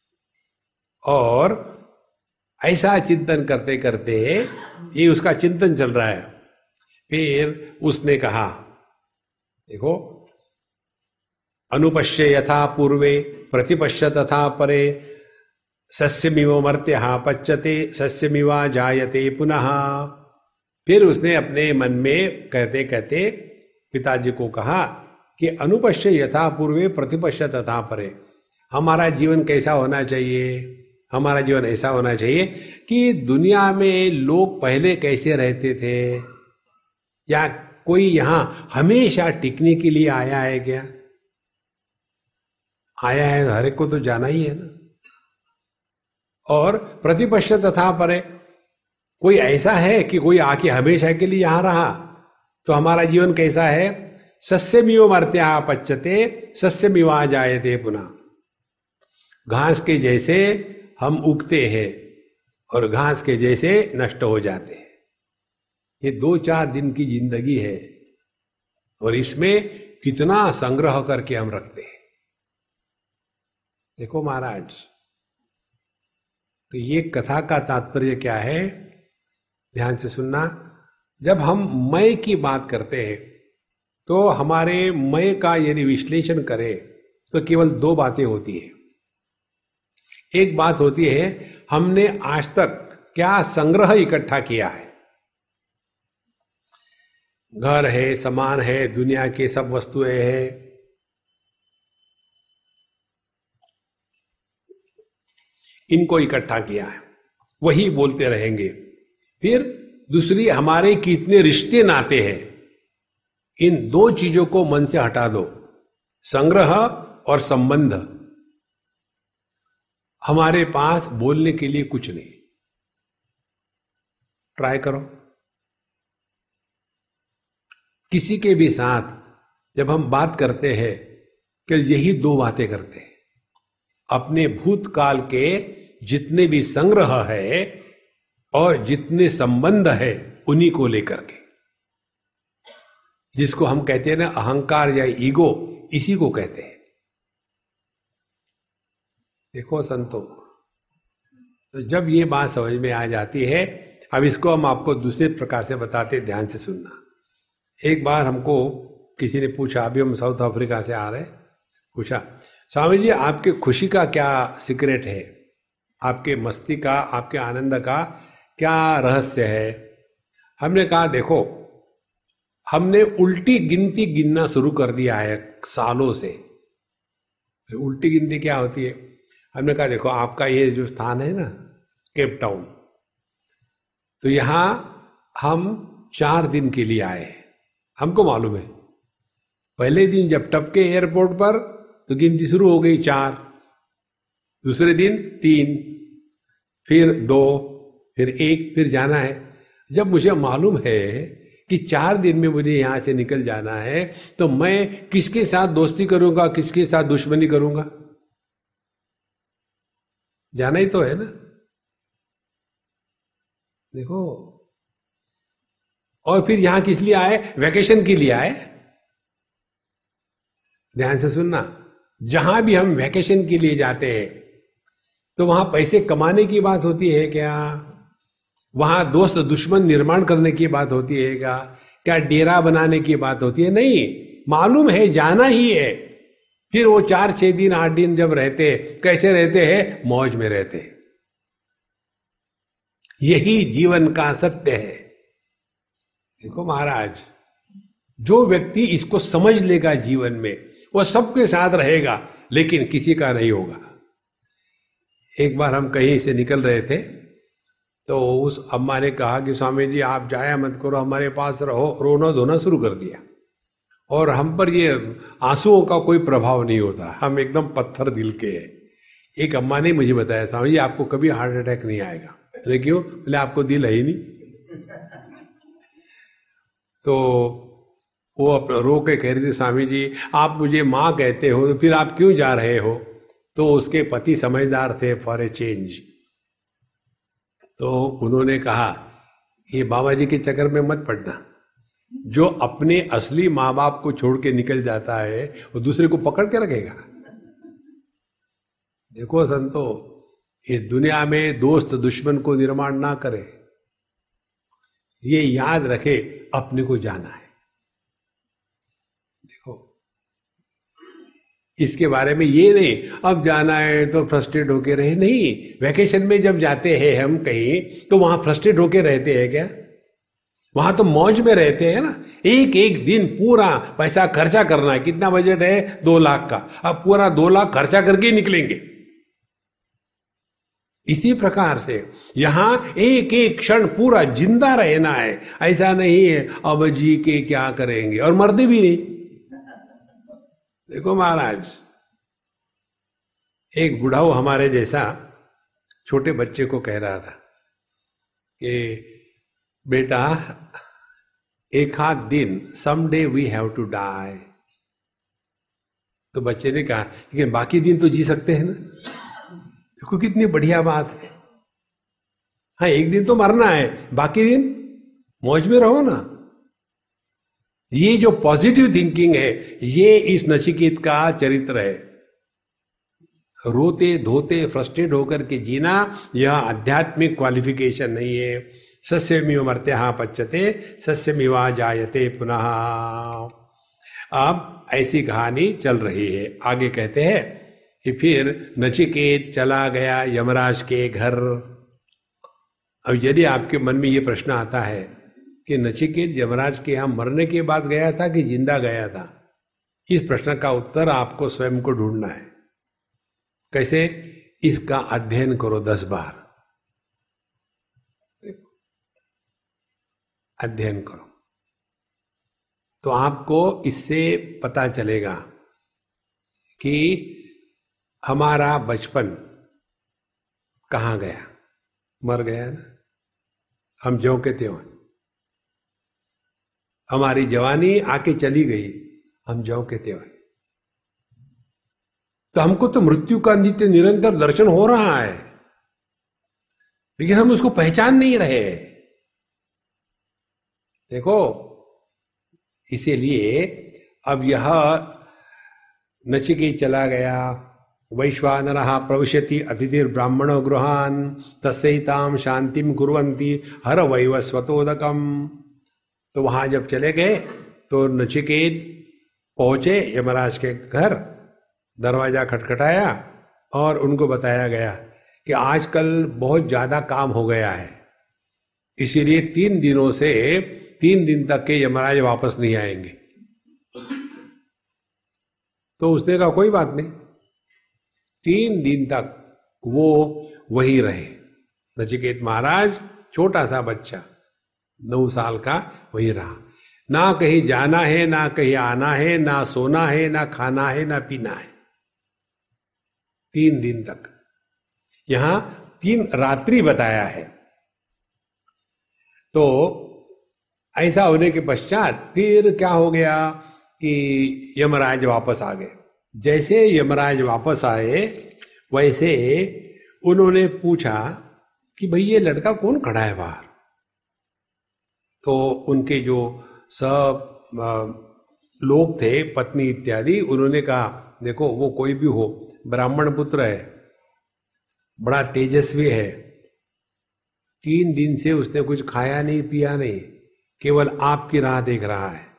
और ऐसा चिंतन करते करते ये उसका चिंतन चल रहा है। फिर उसने कहा, देखो, अनुपश्य यथा पूर्वे प्रतिपश्य तथा परे, सस्यमिव मर्त्यः पच्यते सस्यमिवा जायते पुनः। फिर उसने अपने मन में कहते कहते पिताजी को कहा कि अनुपश्य यथा पूर्वे प्रतिपश्य तथा परे, हमारा जीवन कैसा होना चाहिए, हमारा जीवन ऐसा होना चाहिए कि दुनिया में लोग पहले कैसे रहते थे, या कोई यहां हमेशा टिकने के लिए आया है क्या? आया है, हर एक को तो जाना ही है ना। और प्रतिपश्य तथा परे, कोई ऐसा है कि कोई आके हमेशा के लिए यहां रहा, तो हमारा जीवन कैसा है? सस्यमिव मर्त्या पच्यते सस्यमिवा जायते पुनः, घास के जैसे हम उगते हैं और घास के जैसे नष्ट हो जाते हैं। ये दो चार दिन की जिंदगी है और इसमें कितना संग्रह करके हम रखते हैं। देखो महाराज, तो ये कथा का तात्पर्य क्या है, ध्यान से सुनना। जब हम मैं की बात करते हैं तो हमारे मैं का यदि विश्लेषण करें तो केवल दो बातें होती है। एक बात होती है हमने आज तक क्या संग्रह इकट्ठा किया है, घर है, सामान है, दुनिया के सब वस्तुएं हैं, इनको इकट्ठा किया है, वही बोलते रहेंगे। फिर दूसरी, हमारे कितने रिश्ते नाते हैं, इन दो चीजों को मन से हटा दो, संग्रह और संबंध। हमारे पास बोलने के लिए कुछ नहीं। ट्राई करो, किसी के भी साथ जब हम बात करते हैं कि यही दो बातें करते हैं, अपने भूतकाल के जितने भी संग्रह है और जितने संबंध है उन्हीं को लेकर के, जिसको हम कहते हैं ना अहंकार या ईगो, इसी को कहते हैं। देखो संतो, तो जब ये बात समझ में आ जाती है, अब इसको हम आपको दूसरे प्रकार से बताते, ध्यान से सुनना। एक बार हमको किसी ने पूछा, अभी हम साउथ अफ्रीका से आ रहे, पूछा, स्वामी जी आपके खुशी का क्या सीक्रेट है, आपके मस्ती का, आपके आनंद का क्या रहस्य है? हमने कहा देखो, हमने उल्टी गिनती गिनना शुरू कर दिया है सालों से, तो उल्टी गिनती क्या होती है? हमने कहा देखो आपका ये जो स्थान है ना केप टाउन, तो यहां हम चार दिन के लिए आए हैं, हमको मालूम है। पहले दिन जब टपके एयरपोर्ट पर तो गिनती शुरू हो गई चार, दूसरे दिन तीन, फिर दो, फिर एक, फिर जाना है। जब मुझे मालूम है कि चार दिन में मुझे यहां से निकल जाना है, तो मैं किसके साथ दोस्ती करूंगा, किसके साथ दुश्मनी करूंगा? जाना ही तो है ना। देखो, और फिर यहां किस लिए आए? वैकेशन के लिए आए। ध्यान से सुनना, जहां भी हम वैकेशन के लिए जाते हैं तो वहां पैसे कमाने की बात होती है क्या? वहां दोस्त दुश्मन निर्माण करने की बात होती है क्या? क्या डेरा बनाने की बात होती है? नहीं, मालूम है जाना ही है। फिर वो चार छह दिन आठ दिन जब रहते हैं, कैसे रहते हैं? मौज में रहते हैं। यही जीवन का सत्य है। देखो महाराज, जो व्यक्ति इसको समझ लेगा जीवन में, वह सबके साथ रहेगा, लेकिन किसी का नहीं होगा। एक बार हम कहीं से निकल रहे थे, तो उस अम्मा ने कहा कि स्वामी जी आप जाया मत करो, हमारे पास रहो। रोना धोना शुरू कर दिया, और हम पर ये आंसुओं का कोई प्रभाव नहीं होता, हम एकदम पत्थर दिल के हैं। एक अम्मा ने मुझे बताया, स्वामी जी आपको कभी हार्ट अटैक नहीं आएगा। अरे क्यों? बोले आपको दिल है ही नहीं। तो वो रो के कह रही थी, स्वामी जी आप मुझे माँ कहते हो, तो फिर आप क्यों जा रहे हो? तो उसके पति समझदार थे, फॉर ए चेंज। तो उन्होंने कहा ये बाबा जी के चक्कर में मत पड़ना। जो अपने असली माँ बाप को छोड़ के निकल जाता है, वो दूसरे को पकड़ के रखेगा। देखो संतो, ये दुनिया में दोस्त दुश्मन को निर्माण ना करे, ये याद रखे अपने को जाना है। देखो, इसके बारे में ये नहीं अब जाना है तो फ्रस्ट्रेट होके रहे, नहीं। वैकेशन में जब जाते हैं हम कहीं, तो वहां फ्रस्ट्रेट होके रहते हैं क्या? वहां तो मौज में रहते हैं ना। एक एक दिन पूरा पैसा खर्चा करना है। कितना बजट है? दो लाख का। अब पूरा दो लाख खर्चा करके निकलेंगे। इसी प्रकार से यहां एक एक क्षण पूरा जिंदा रहना है। ऐसा नहीं है अब जी के क्या करेंगे, और मरते भी नहीं। देखो महाराज, एक बुढ़ाऊ हमारे जैसा छोटे बच्चे को कह रहा था कि बेटा एक आध दिन someday we have to die. तो बच्चे ने कहा लेकिन बाकी दिन तो जी सकते हैं ना। देखो कितनी बढ़िया बात है। हाँ, एक दिन तो मरना है, बाकी दिन मौज में रहो ना। ये जो पॉजिटिव थिंकिंग है, ये इस नचिकेत का चरित्र है। रोते धोते फ्रस्ट्रेट होकर के जीना, यह आध्यात्मिक क्वालिफिकेशन नहीं है। सस्यमिव मर्त्यः पच्यते सस्यमिवा जायते पुनः। अब ऐसी कहानी चल रही है। आगे कहते हैं कि फिर नचिकेत चला गया यमराज के घर। अब यदि आपके मन में ये प्रश्न आता है कि नचिकेत यमराज के यहां मरने के बाद गया था कि जिंदा गया था, इस प्रश्न का उत्तर आपको स्वयं को ढूंढना है। कैसे? इसका अध्ययन करो दस बार, अध्ययन करो तो आपको इससे पता चलेगा कि हमारा बचपन कहां गया। मर गया ना, हम ज्यों के त्यों। हमारी जवानी आके चली गई, हम ज्यों के त्यों। तो हमको तो मृत्यु का नित्य निरंतर दर्शन हो रहा है, लेकिन हम उसको पहचान नहीं रहे। देखो, इसीलिए अब यह नचिकेत चला गया। वैश्वानरः प्रविशति अतिथिर ब्राह्मणो गृहान तस्यैतां शांतिम कुर्वन्ति हर वैवस्वतोदकम। तो वहां जब चले गए तो नचिकेत पहुंचे यमराज के घर। दरवाजा खटखटाया और उनको बताया गया कि आजकल बहुत ज्यादा काम हो गया है, इसीलिए तीन दिनों से तीन दिन तक के यमराज वापस नहीं आएंगे। तो उसने कहा कोई बात नहीं, तीन दिन तक वो वही रहे। नचिकेत महाराज छोटा सा बच्चा नौ साल का वही रहा, ना कहीं जाना है, ना कहीं आना है, ना सोना है, ना खाना है, ना पीना है, तीन दिन तक। यहां तीन रात्रि बताया है। तो ऐसा होने के पश्चात फिर क्या हो गया कि यमराज वापस आ गए। जैसे यमराज वापस आए वैसे उन्होंने पूछा कि भाई ये लड़का कौन खड़ा है बाहर। तो उनके जो सब लोग थे, पत्नी इत्यादि, उन्होंने कहा देखो वो कोई भी हो, ब्राह्मण पुत्र है, बड़ा तेजस्वी है, तीन दिन से उसने कुछ खाया नहीं पिया नहीं, केवल आपकी राह देख रहा है।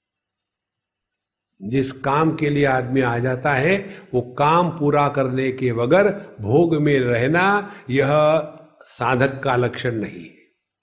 जिस काम के लिए आदमी आ जाता है वो काम पूरा करने के बगैर भोग में रहना यह साधक का लक्षण नहीं है।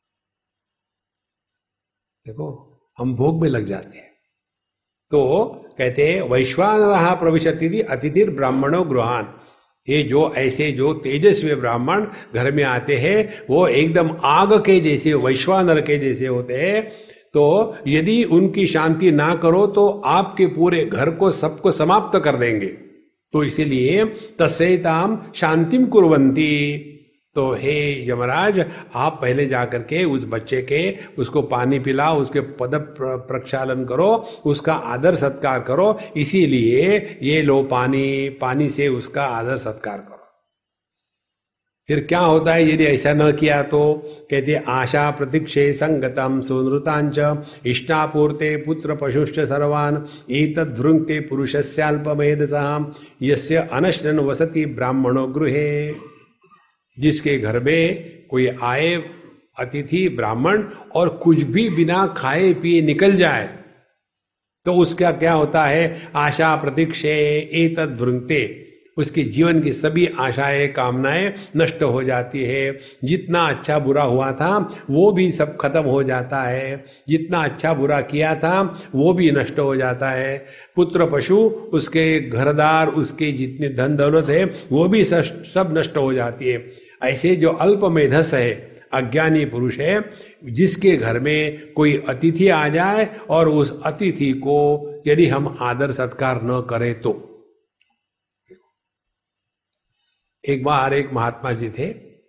देखो हम भोग में लग जाते हैं। तो कहते हैं वैश्वानरः प्रविशति अतिथिर ब्राह्मणो गृहान। ये जो ऐसे जो तेजस्वी ब्राह्मण घर में आते हैं वो एकदम आग के जैसे, वैश्वानर के जैसे होते हैं। तो यदि उनकी शांति ना करो तो आपके पूरे घर को, सबको समाप्त कर देंगे। तो इसीलिए तस्यैताम शांतिम कुर्वन्ति। तो हे यमराज, आप पहले जाकर के उस बच्चे के, उसको पानी पिलाओ, उसके पद प्रक्षालन करो, उसका आदर सत्कार करो। इसीलिए ये लो पानी, पानी से उसका आदर सत्कार करो। फिर क्या होता है यदि ऐसा न किया तो? कहते आशा प्रतीक्षे संगतम सुनृतांच इष्टापूर्ते पुत्र पशुश्च सर्वान् एतद्वृंक्ते पुरुषस्याल्पमेधसः यस्य अनश्नन् वसति ब्राह्मणो गृहे। जिसके घर में कोई आए अतिथि ब्राह्मण और कुछ भी बिना खाए पिए निकल जाए तो उसका क्या होता है? आशा प्रतीक्षे एतद्वृंक्ते, उसके जीवन की सभी आशाएं कामनाएं नष्ट हो जाती है। जितना अच्छा बुरा हुआ था वो भी सब खत्म हो जाता है, जितना अच्छा बुरा किया था वो भी नष्ट हो जाता है। पुत्र पशु, उसके घरदार, उसके जितने धन दौलत है वो भी सब नष्ट हो जाती है। ऐसे जो अल्प मेधस है, अज्ञानी पुरुष है, जिसके घर में कोई अतिथि आ जाए और उस अतिथि को यदि हम आदर सत्कार न करें तो। एक बार एक महात्मा जी थे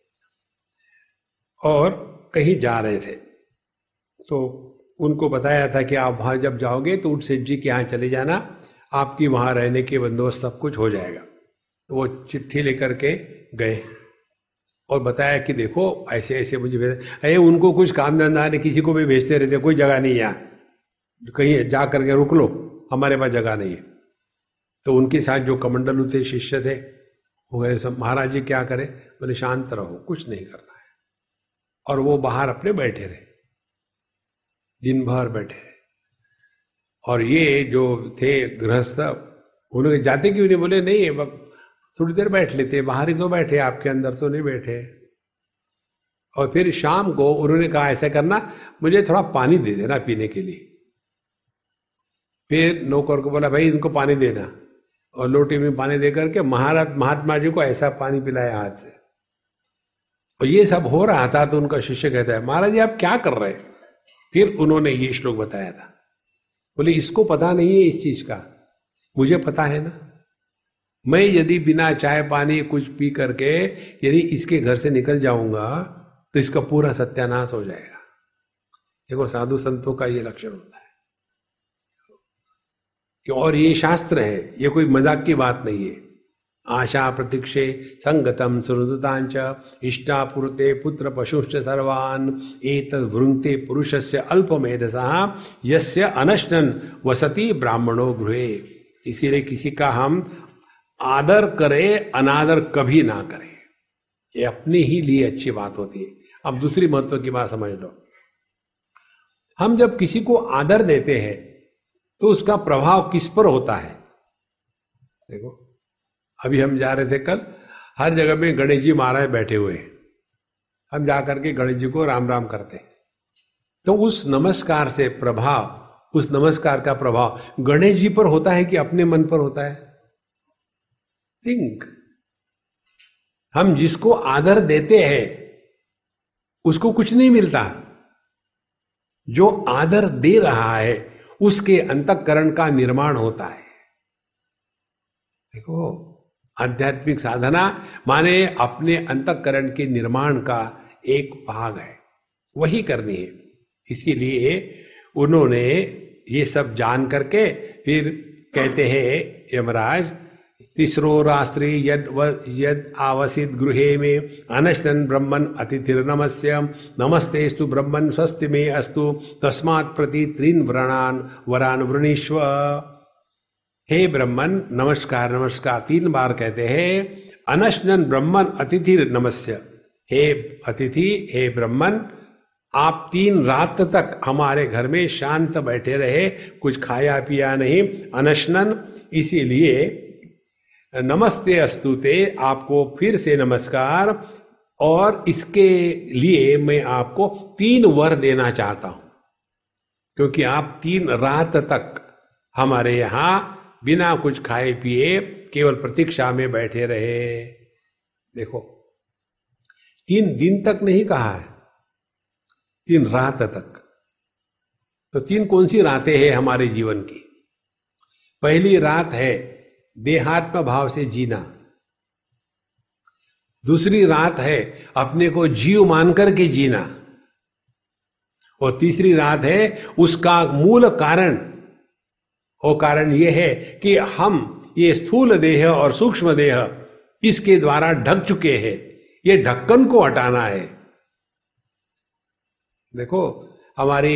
और कहीं जा रहे थे, तो उनको बताया था कि आप वहां जब जाओगे तो उठ सेठ जी के यहाँ चले जाना, आपकी वहां रहने के बंदोबस्त सब कुछ हो जाएगा। तो वो चिट्ठी लेकर के गए और बताया कि देखो ऐसे ऐसे मुझे भेज, अरे उनको कुछ काम धंधा नहीं, किसी को भी भेजते रहते, कोई जगह नहीं यहाँ, कहीं जा करके रुक लो, हमारे पास जगह नहीं है। तो उनके साथ जो कमंडलू थे, शिष्य थे, वो गए सब, महाराज जी क्या करें? बोले शांत रहो, कुछ नहीं करना है। और वो बाहर अपने बैठे रहे, दिन भर बैठे रहे। और ये जो थे गृहस्थ, उन्होंने जाते क्यों नहीं? बोले नहीं, थोड़ी देर बैठ लेते, बाहर ही तो बैठे, आपके अंदर तो नहीं बैठे। और फिर शाम को उन्होंने कहा ऐसा करना, मुझे थोड़ा पानी दे देना पीने के लिए। फिर नौकर को बोला भाई इनको पानी देना, और लोटे में पानी दे करके महाराज महात्मा जी को ऐसा पानी पिलाया हाथ से। और ये सब हो रहा था तो उनका शिष्य कहता है महाराज जी आप क्या कर रहे हैं? फिर उन्होंने ये श्लोक बताया था। बोले इसको पता नहीं है इस चीज का, मुझे पता है ना। मैं यदि बिना चाय पानी कुछ पी करके यदि इसके घर से निकल जाऊंगा तो इसका पूरा सत्यानाश हो जाएगा। देखो साधु संतों का ये लक्षण होता है कि, और ये शास्त्र है, ये कोई मजाक की बात नहीं है। आशा प्रतीक्षे संगतम सुहृतांच इष्टापूर्ते पुत्र पशुश्च सर्वान् एतद्वृंक्ते पुरुषस्य अल्पमेधसः यस्य अनश्नन् वसति ब्राह्मणो गृहे। इसीलिए किसी का हम आदर करें, अनादर कभी ना करें, ये अपने ही लिए अच्छी बात होती है। अब दूसरी महत्व की बात समझ लो, हम जब किसी को आदर देते हैं तो उसका प्रभाव किस पर होता है? देखो अभी हम जा रहे थे कल, हर जगह में गणेश जी महाराज बैठे हुए हैं, हम जाकर के गणेश जी को राम राम करते हैं। तो उस नमस्कार से प्रभाव, उस नमस्कार का प्रभाव गणेश जी पर होता है कि अपने मन पर होता है? थिंक, हम जिसको आदर देते हैं उसको कुछ नहीं मिलता, जो आदर दे रहा है उसके अंतःकरण का निर्माण होता है। देखो, आध्यात्मिक साधना माने अपने अंतःकरण के निर्माण का एक भाग है, वही करनी है। इसीलिए उन्होंने ये सब जान करके फिर कहते हैं यमराज, तीसरो रात्रि यद यद आवसित गृहे में अनशन ब्रह्मन अतिथिर नमस्य नमस्तेस्तु ब्रह्मन स्वस्ति में अस्तु तस्मात् प्रति त्रीन व्रणान वरान वृणीष्व। हे ब्रह्मन, नमस्कार नमस्कार तीन बार कहते हैं। अनशन ब्रह्मन अतिथिर नमस्य, हे अतिथि, हे ब्रह्मन, आप तीन रात तक हमारे घर में शांत बैठे रहे, कुछ खाया पिया नहीं। अनशनन, इसीलिए नमस्ते अस्तुते, आपको फिर से नमस्कार। और इसके लिए मैं आपको तीन वर देना चाहता हूं, क्योंकि आप तीन रात तक हमारे यहां बिना कुछ खाए पिए केवल प्रतीक्षा में बैठे रहे। देखो, तीन दिन तक नहीं कहा है, तीन रात तक। तो तीन कौन सी रातें हैं हमारे जीवन की? पहली रात है देहात्म भाव से जीना, दूसरी रात है अपने को जीव मानकर के जीना, और तीसरी रात है उसका मूल कारण। वो कारण यह है कि हम ये स्थूल देह और सूक्ष्म देह इसके द्वारा ढक चुके हैं, ये ढक्कन को हटाना है। देखो, हमारी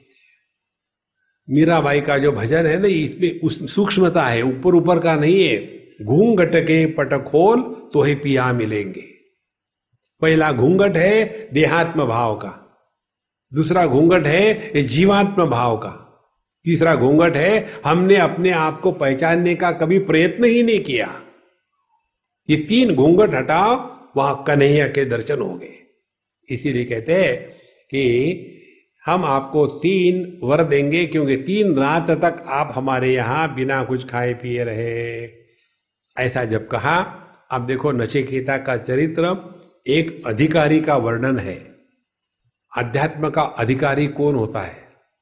मीराबाई का जो भजन है ना, इसमें उस सूक्ष्मता है, ऊपर ऊपर का नहीं है। घूंघट के पट खोल तो ही पिया मिलेंगे। पहला घूंघट है देहात्म भाव का, दूसरा घूंघट है जीवात्म भाव का, तीसरा घूंघट है हमने अपने आप को पहचानने का कभी प्रयत्न ही नहीं किया। ये तीन घूंघट हटाओ, वहां कन्हैया के दर्शन हो गए। इसीलिए कहते हैं कि हम आपको तीन वर देंगे, क्योंकि तीन रात तक आप हमारे यहां बिना कुछ खाए पिए रहे। ऐसा जब कहा, अब देखो नचिकेता का चरित्र एक अधिकारी का वर्णन है। अध्यात्म का अधिकारी कौन होता है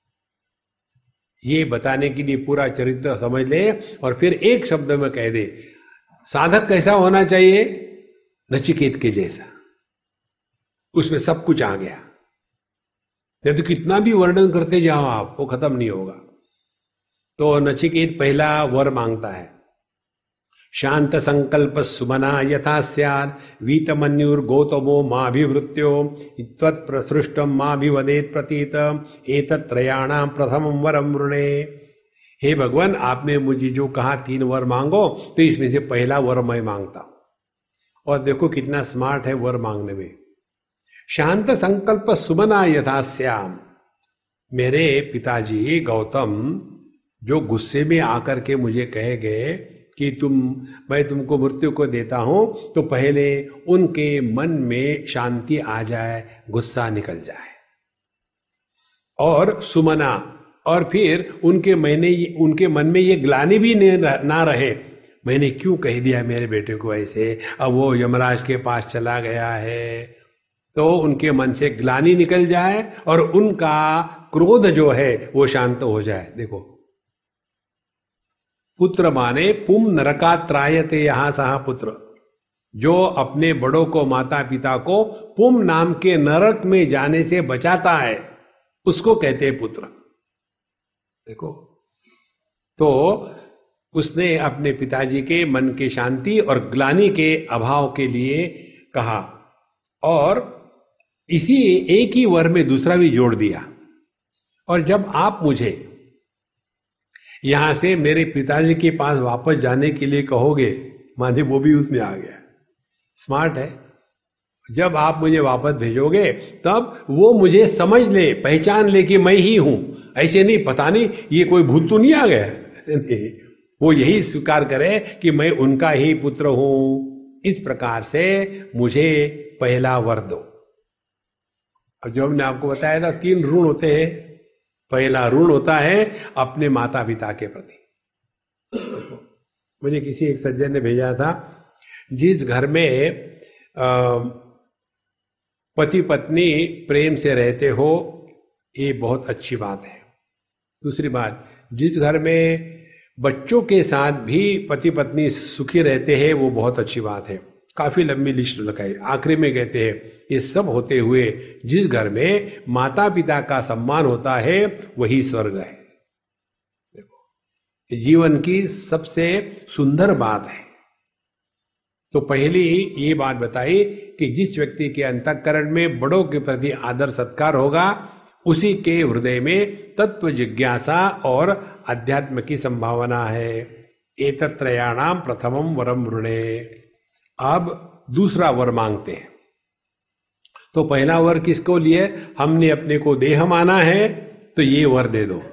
ये बताने के लिए पूरा चरित्र समझ ले, और फिर एक शब्द में कह दे साधक कैसा होना चाहिए, नचिकेत के जैसा। उसमें सब कुछ आ गया। नहीं तो कितना भी वर्णन करते जाओ आप, वो खत्म नहीं होगा। तो नचिकेत पहला वर मांगता है, शांत संकल्प सुमना यथा स्यात् वीतमन्युर गौतमो माभिवृत्यो त्वत्प्रसृष्टम माभिवदेत प्रतीत एतत् त्रयाणाम प्रथमं वरम वृणे। हे भगवान, आपने मुझे जो कहा तीन वर मांगो, तो इसमें से पहला वर मैं मांगता हूं। और देखो कितना स्मार्ट है वर मांगने में। शांत संकल्प सुमना यथा श्याम। मेरे पिताजी गौतम जो गुस्से में आकर के मुझे कहे गए कि तुम मैं तुमको मृत्यु को देता हूं, तो पहले उनके मन में शांति आ जाए, गुस्सा निकल जाए। और सुमना, और फिर उनके मैंने उनके मन में ये ग्लानि भी ना रहे, मैंने क्यों कह दिया मेरे बेटे को ऐसे, अब वो यमराज के पास चला गया है। तो उनके मन से ग्लानि निकल जाए और उनका क्रोध जो है वो शांत हो जाए। देखो, पुत्र माने पुम नरका त्रायते यहां सहा पुत्र, जो अपने बड़ों को माता पिता को पुम नाम के नरक में जाने से बचाता है, उसको कहते हैं पुत्र। देखो, तो उसने अपने पिताजी के मन के शांति और ग्लानि के अभाव के लिए कहा, और इसी एक ही वर में दूसरा भी जोड़ दिया। और जब आप मुझे यहां से मेरे पिताजी के पास वापस जाने के लिए कहोगे, माने वो भी उसमें आ गया। स्मार्ट है। जब आप मुझे वापस भेजोगे तब वो मुझे समझ ले, पहचान ले कि मैं ही हूं। ऐसे नहीं, पता नहीं ये कोई भूत तो नहीं आ गया। नहीं, वो यही स्वीकार करे कि मैं उनका ही पुत्र हूं। इस प्रकार से मुझे पहला वर दो। और जो हमने आपको बताया था, तीन ऋण होते हैं। पहला ऋण होता है अपने माता पिता के प्रति। मुझे किसी एक सज्जन ने भेजा था, जिस घर में पति पत्नी प्रेम से रहते हो, ये बहुत अच्छी बात है। दूसरी बात, जिस घर में बच्चों के साथ भी पति पत्नी सुखी रहते हैं वो बहुत अच्छी बात है। काफी लंबी लिस्ट लगाई, आखिरी में कहते हैं ये सब होते हुए जिस घर में माता पिता का सम्मान होता है वही स्वर्ग है। देखो, जीवन की सबसे सुंदर बात है। तो पहली ये बात बताई कि जिस व्यक्ति के अंतःकरण में बड़ों के प्रति आदर सत्कार होगा उसी के हृदय में तत्व जिज्ञासा और अध्यात्म की संभावना है। एतत्रयाणाम प्रथमम वरम वृणे। अब दूसरा वर मांगते हैं। तो पहला वर किसको लिए? हमने अपने को देह माना है तो ये वर दे दो।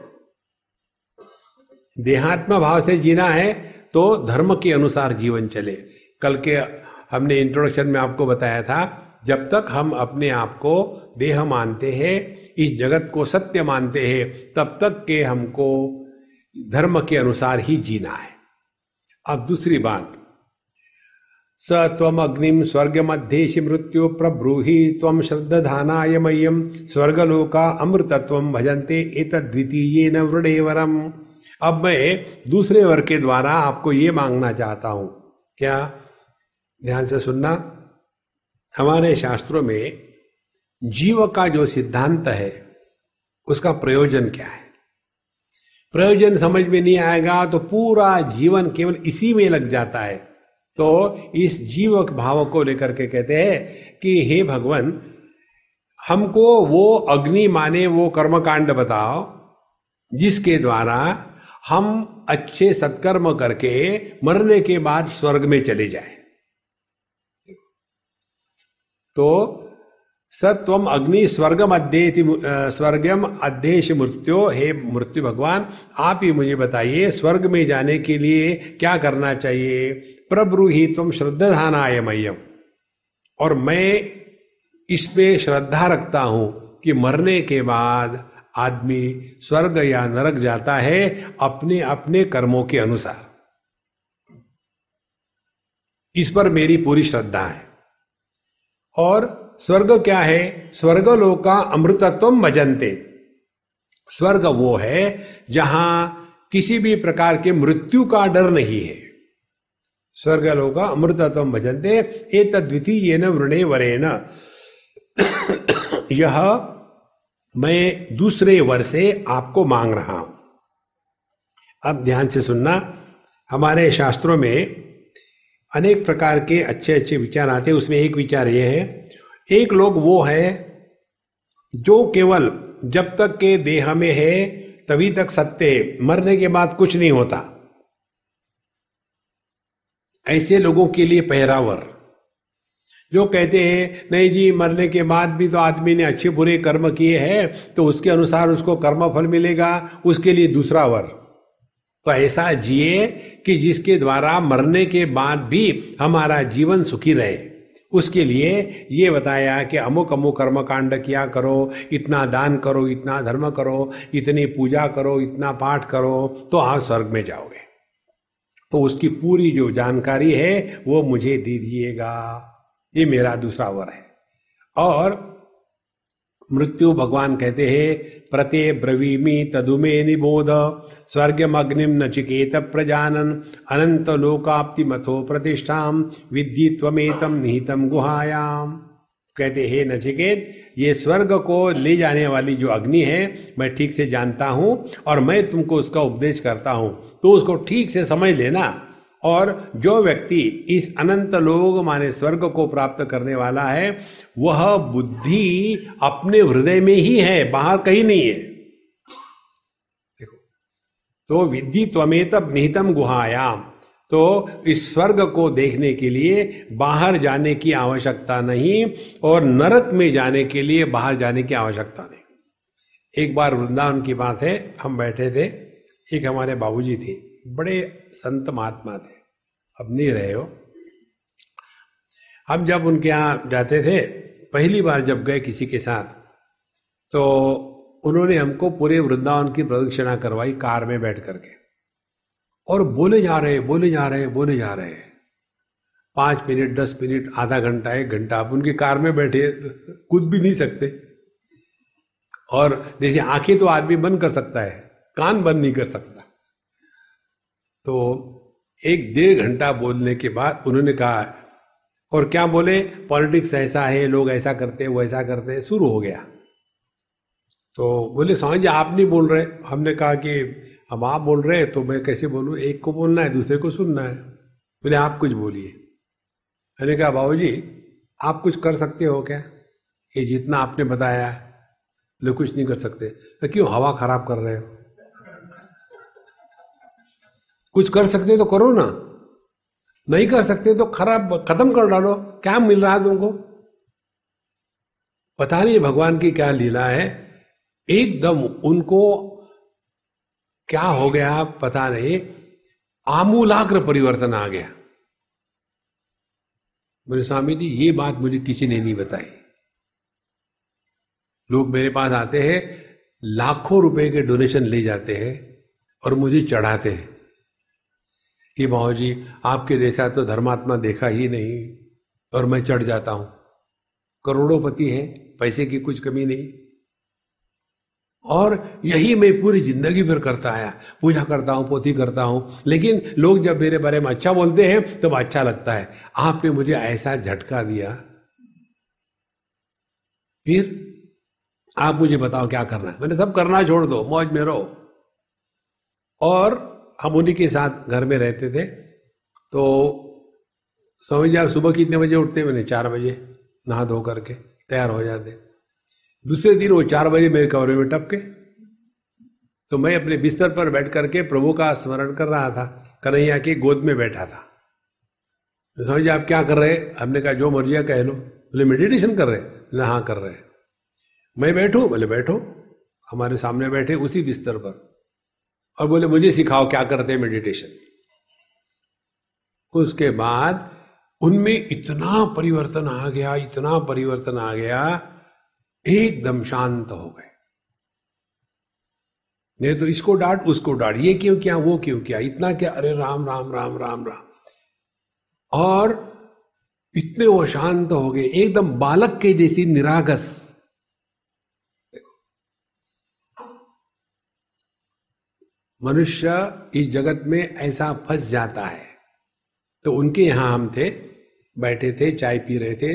देहात्म भाव से जीना है तो धर्म के अनुसार जीवन चले। कल के हमने इंट्रोडक्शन में आपको बताया था, जब तक हम अपने आप को देह मानते हैं, इस जगत को सत्य मानते हैं, तब तक के हमको धर्म के अनुसार ही जीना है। अब दूसरी बात, स त्वम अग्निम स्वर्ग मध्येशि मृत्यु प्रब्रूहि त्वम श्रद्धानाय मह्यम स्वर्गलोका अमृतत्वम भजन्ते एतद्वितीयेन वृणे वरम। अब मैं दूसरे वर के द्वारा आपको ये मांगना चाहता हूं। क्या? ध्यान से सुनना। हमारे शास्त्रों में जीव का जो सिद्धांत है उसका प्रयोजन क्या है? प्रयोजन समझ में नहीं आएगा तो पूरा जीवन केवल इसी में लग जाता है। तो इस जीव भाव को लेकर के कहते हैं कि हे भगवान, हमको वो अग्नि माने वो कर्मकांड बताओ जिसके द्वारा हम अच्छे सत्कर्म करके मरने के बाद स्वर्ग में चले जाए। तो सत्वम अग्नि स्वर्गम अध्येति स्वर्गम अध्येश मृत्यो। हे मृत्यु भगवान, आप ही मुझे बताइए स्वर्ग में जाने के लिए क्या करना चाहिए। प्रब्रूहि त्वम श्रद्धानाय मह्यम। और मैं इसमें श्रद्धा रखता हूं कि मरने के बाद आदमी स्वर्ग या नरक जाता है अपने अपने कर्मों के अनुसार। इस पर मेरी पूरी श्रद्धा है। और स्वर्ग क्या है? स्वर्गलोका अमृतत्वम भजन्ते। स्वर्ग वो है जहां किसी भी प्रकार के मृत्यु का डर नहीं है। स्वर्गलोका अमृतत्वम भजन्ते एतद्वितीयेन वृणे वरेण। यह मैं दूसरे वर से आपको मांग रहा हूं। अब ध्यान से सुनना। हमारे शास्त्रों में अनेक प्रकार के अच्छे अच्छे विचार आते हैं। उसमें एक विचार यह है, एक लोग वो है जो केवल जब तक के देह में है तभी तक सत्य है, मरने के बाद कुछ नहीं होता। ऐसे लोगों के लिए पहला वर। जो कहते हैं नहीं जी, मरने के बाद भी तो आदमी ने अच्छे बुरे कर्म किए हैं तो उसके अनुसार उसको कर्म फल मिलेगा, उसके लिए दूसरा वर। तो ऐसा जिए कि जिसके द्वारा मरने के बाद भी हमारा जीवन सुखी रहे। उसके लिए ये बताया कि अमुक अमुक कर्म कांड किया करो, इतना दान करो, इतना धर्म करो, इतनी पूजा करो, इतना पाठ करो, तो आप स्वर्ग में जाओगे। तो उसकी पूरी जो जानकारी है वो मुझे दे दीजिएगा। ये मेरा दूसरा वर है। और मृत्यु भगवान कहते हैं प्रते ब्रवीमि तदुमे निबोध स्वर्गम अग्निम नचिकेत प्रजानन अनंत लोकाप्ति मथो प्रतिष्ठाम विद्धि त्वमेतम निहितम गुहायाम। कहते हैं नचिकेत, ये स्वर्ग को ले जाने वाली जो अग्नि है मैं ठीक से जानता हूं और मैं तुमको उसका उपदेश करता हूं, तो उसको ठीक से समझ लेना। और जो व्यक्ति इस अनंत लोक माने स्वर्ग को प्राप्त करने वाला है वह बुद्धि अपने हृदय में ही है, बाहर कहीं नहीं है। देखो, तो विद्धि त्वमेतम निहितम गुहायाम। तो इस स्वर्ग को देखने के लिए बाहर जाने की आवश्यकता नहीं और नरक में जाने के लिए बाहर जाने की आवश्यकता नहीं। एक बार वृंदावन की बात है, हम बैठे थे, एक हमारे बाबूजी थे, बड़े संत महात्मा थे, अब नहीं रहे हो। हम जब उनके यहाँ जाते थे, पहली बार जब गए किसी के साथ, तो उन्होंने हमको पूरे वृंदावन की प्रदक्षिणा करवाई कार में बैठ करके, और बोले जा रहे बोले जा रहे बोले जा रहे पांच मिनट, दस मिनट, आधा घंटा, एक घंटा आप उनकी कार में बैठे कूद भी नहीं सकते। और जैसे आंखें तो आदमी बंद कर सकता है, कान बंद नहीं कर सकता। तो एक डेढ़ घंटा बोलने के बाद उन्होंने कहा, और क्या बोले, पॉलिटिक्स ऐसा है, लोग ऐसा करते हैं, वो ऐसा करते हैं, शुरू हो गया। तो बोले स्वामी जी आप नहीं बोल रहे। हमने कहा कि अब आप बोल रहे हैं तो मैं कैसे बोलूं, एक को बोलना है, दूसरे को सुनना है। बोले आप कुछ बोलिए। मैंने कहा बाबू जी आप कुछ कर सकते हो क्या, ये जितना आपने बताया लोग कुछ नहीं कर सकते। तो क्यों हवा खराब कर रहे हो, कुछ कर सकते तो करो ना, नहीं कर सकते तो खराब खत्म कर डालो, क्या मिल रहा है तुमको। पता नहीं भगवान की क्या लीला है, एकदम उनको क्या हो गया पता नहीं, आमूलाग्र परिवर्तन आ गया। बोले स्वामी जी ये बात मुझे किसी ने नहीं बताई। लोग मेरे पास आते हैं, लाखों रुपए के डोनेशन ले जाते हैं और मुझे चढ़ाते हैं कि बाबू जी आपके जैसा तो धर्मात्मा देखा ही नहीं, और मैं चढ़ जाता हूं। करोड़ोंपति है, पैसे की कुछ कमी नहीं, और यही मैं पूरी जिंदगी भर करता आया, पूजा करता हूं, पोथी करता हूं, लेकिन लोग जब मेरे बारे में अच्छा बोलते हैं तो अच्छा लगता है। आपने मुझे ऐसा झटका दिया, फिर आप मुझे बताओ क्या करना है। मैंने सब करना छोड़ दो, मौज में रहो। और हम उन्हीं के साथ घर में रहते थे। तो समझ जाओ सुबह कितने बजे उठते, मैंने चार बजे नहा धो करके तैयार हो जाते। दूसरे दिन वो चार बजे मेरे कमरे में टपके, तो मैं अपने बिस्तर पर बैठ करके प्रभु का स्मरण कर रहा था, कन्हैया की गोद में बैठा था। तो समझ आप क्या कर रहे, हमने कहा जो मर्जी कह लो। बोले मेडिटेशन कर रहे, बोले हाँ कर रहे। मैं बैठूं, बोले बैठो। हमारे सामने बैठे उसी बिस्तर पर, और बोले मुझे सिखाओ क्या करते हैं मेडिटेशन। उसके बाद उनमें इतना परिवर्तन आ गया, इतना परिवर्तन आ गया, एकदम शांत हो गए। नहीं तो इसको डांट, उसको डांट, ये क्यों किया, वो क्यों किया, इतना क्या, अरे राम राम राम राम राम। और इतने वो शांत हो गए, एकदम बालक के जैसी निरागस। मनुष्य इस जगत में ऐसा फंस जाता है। तो उनके यहां हम थे, बैठे थे, चाय पी रहे थे,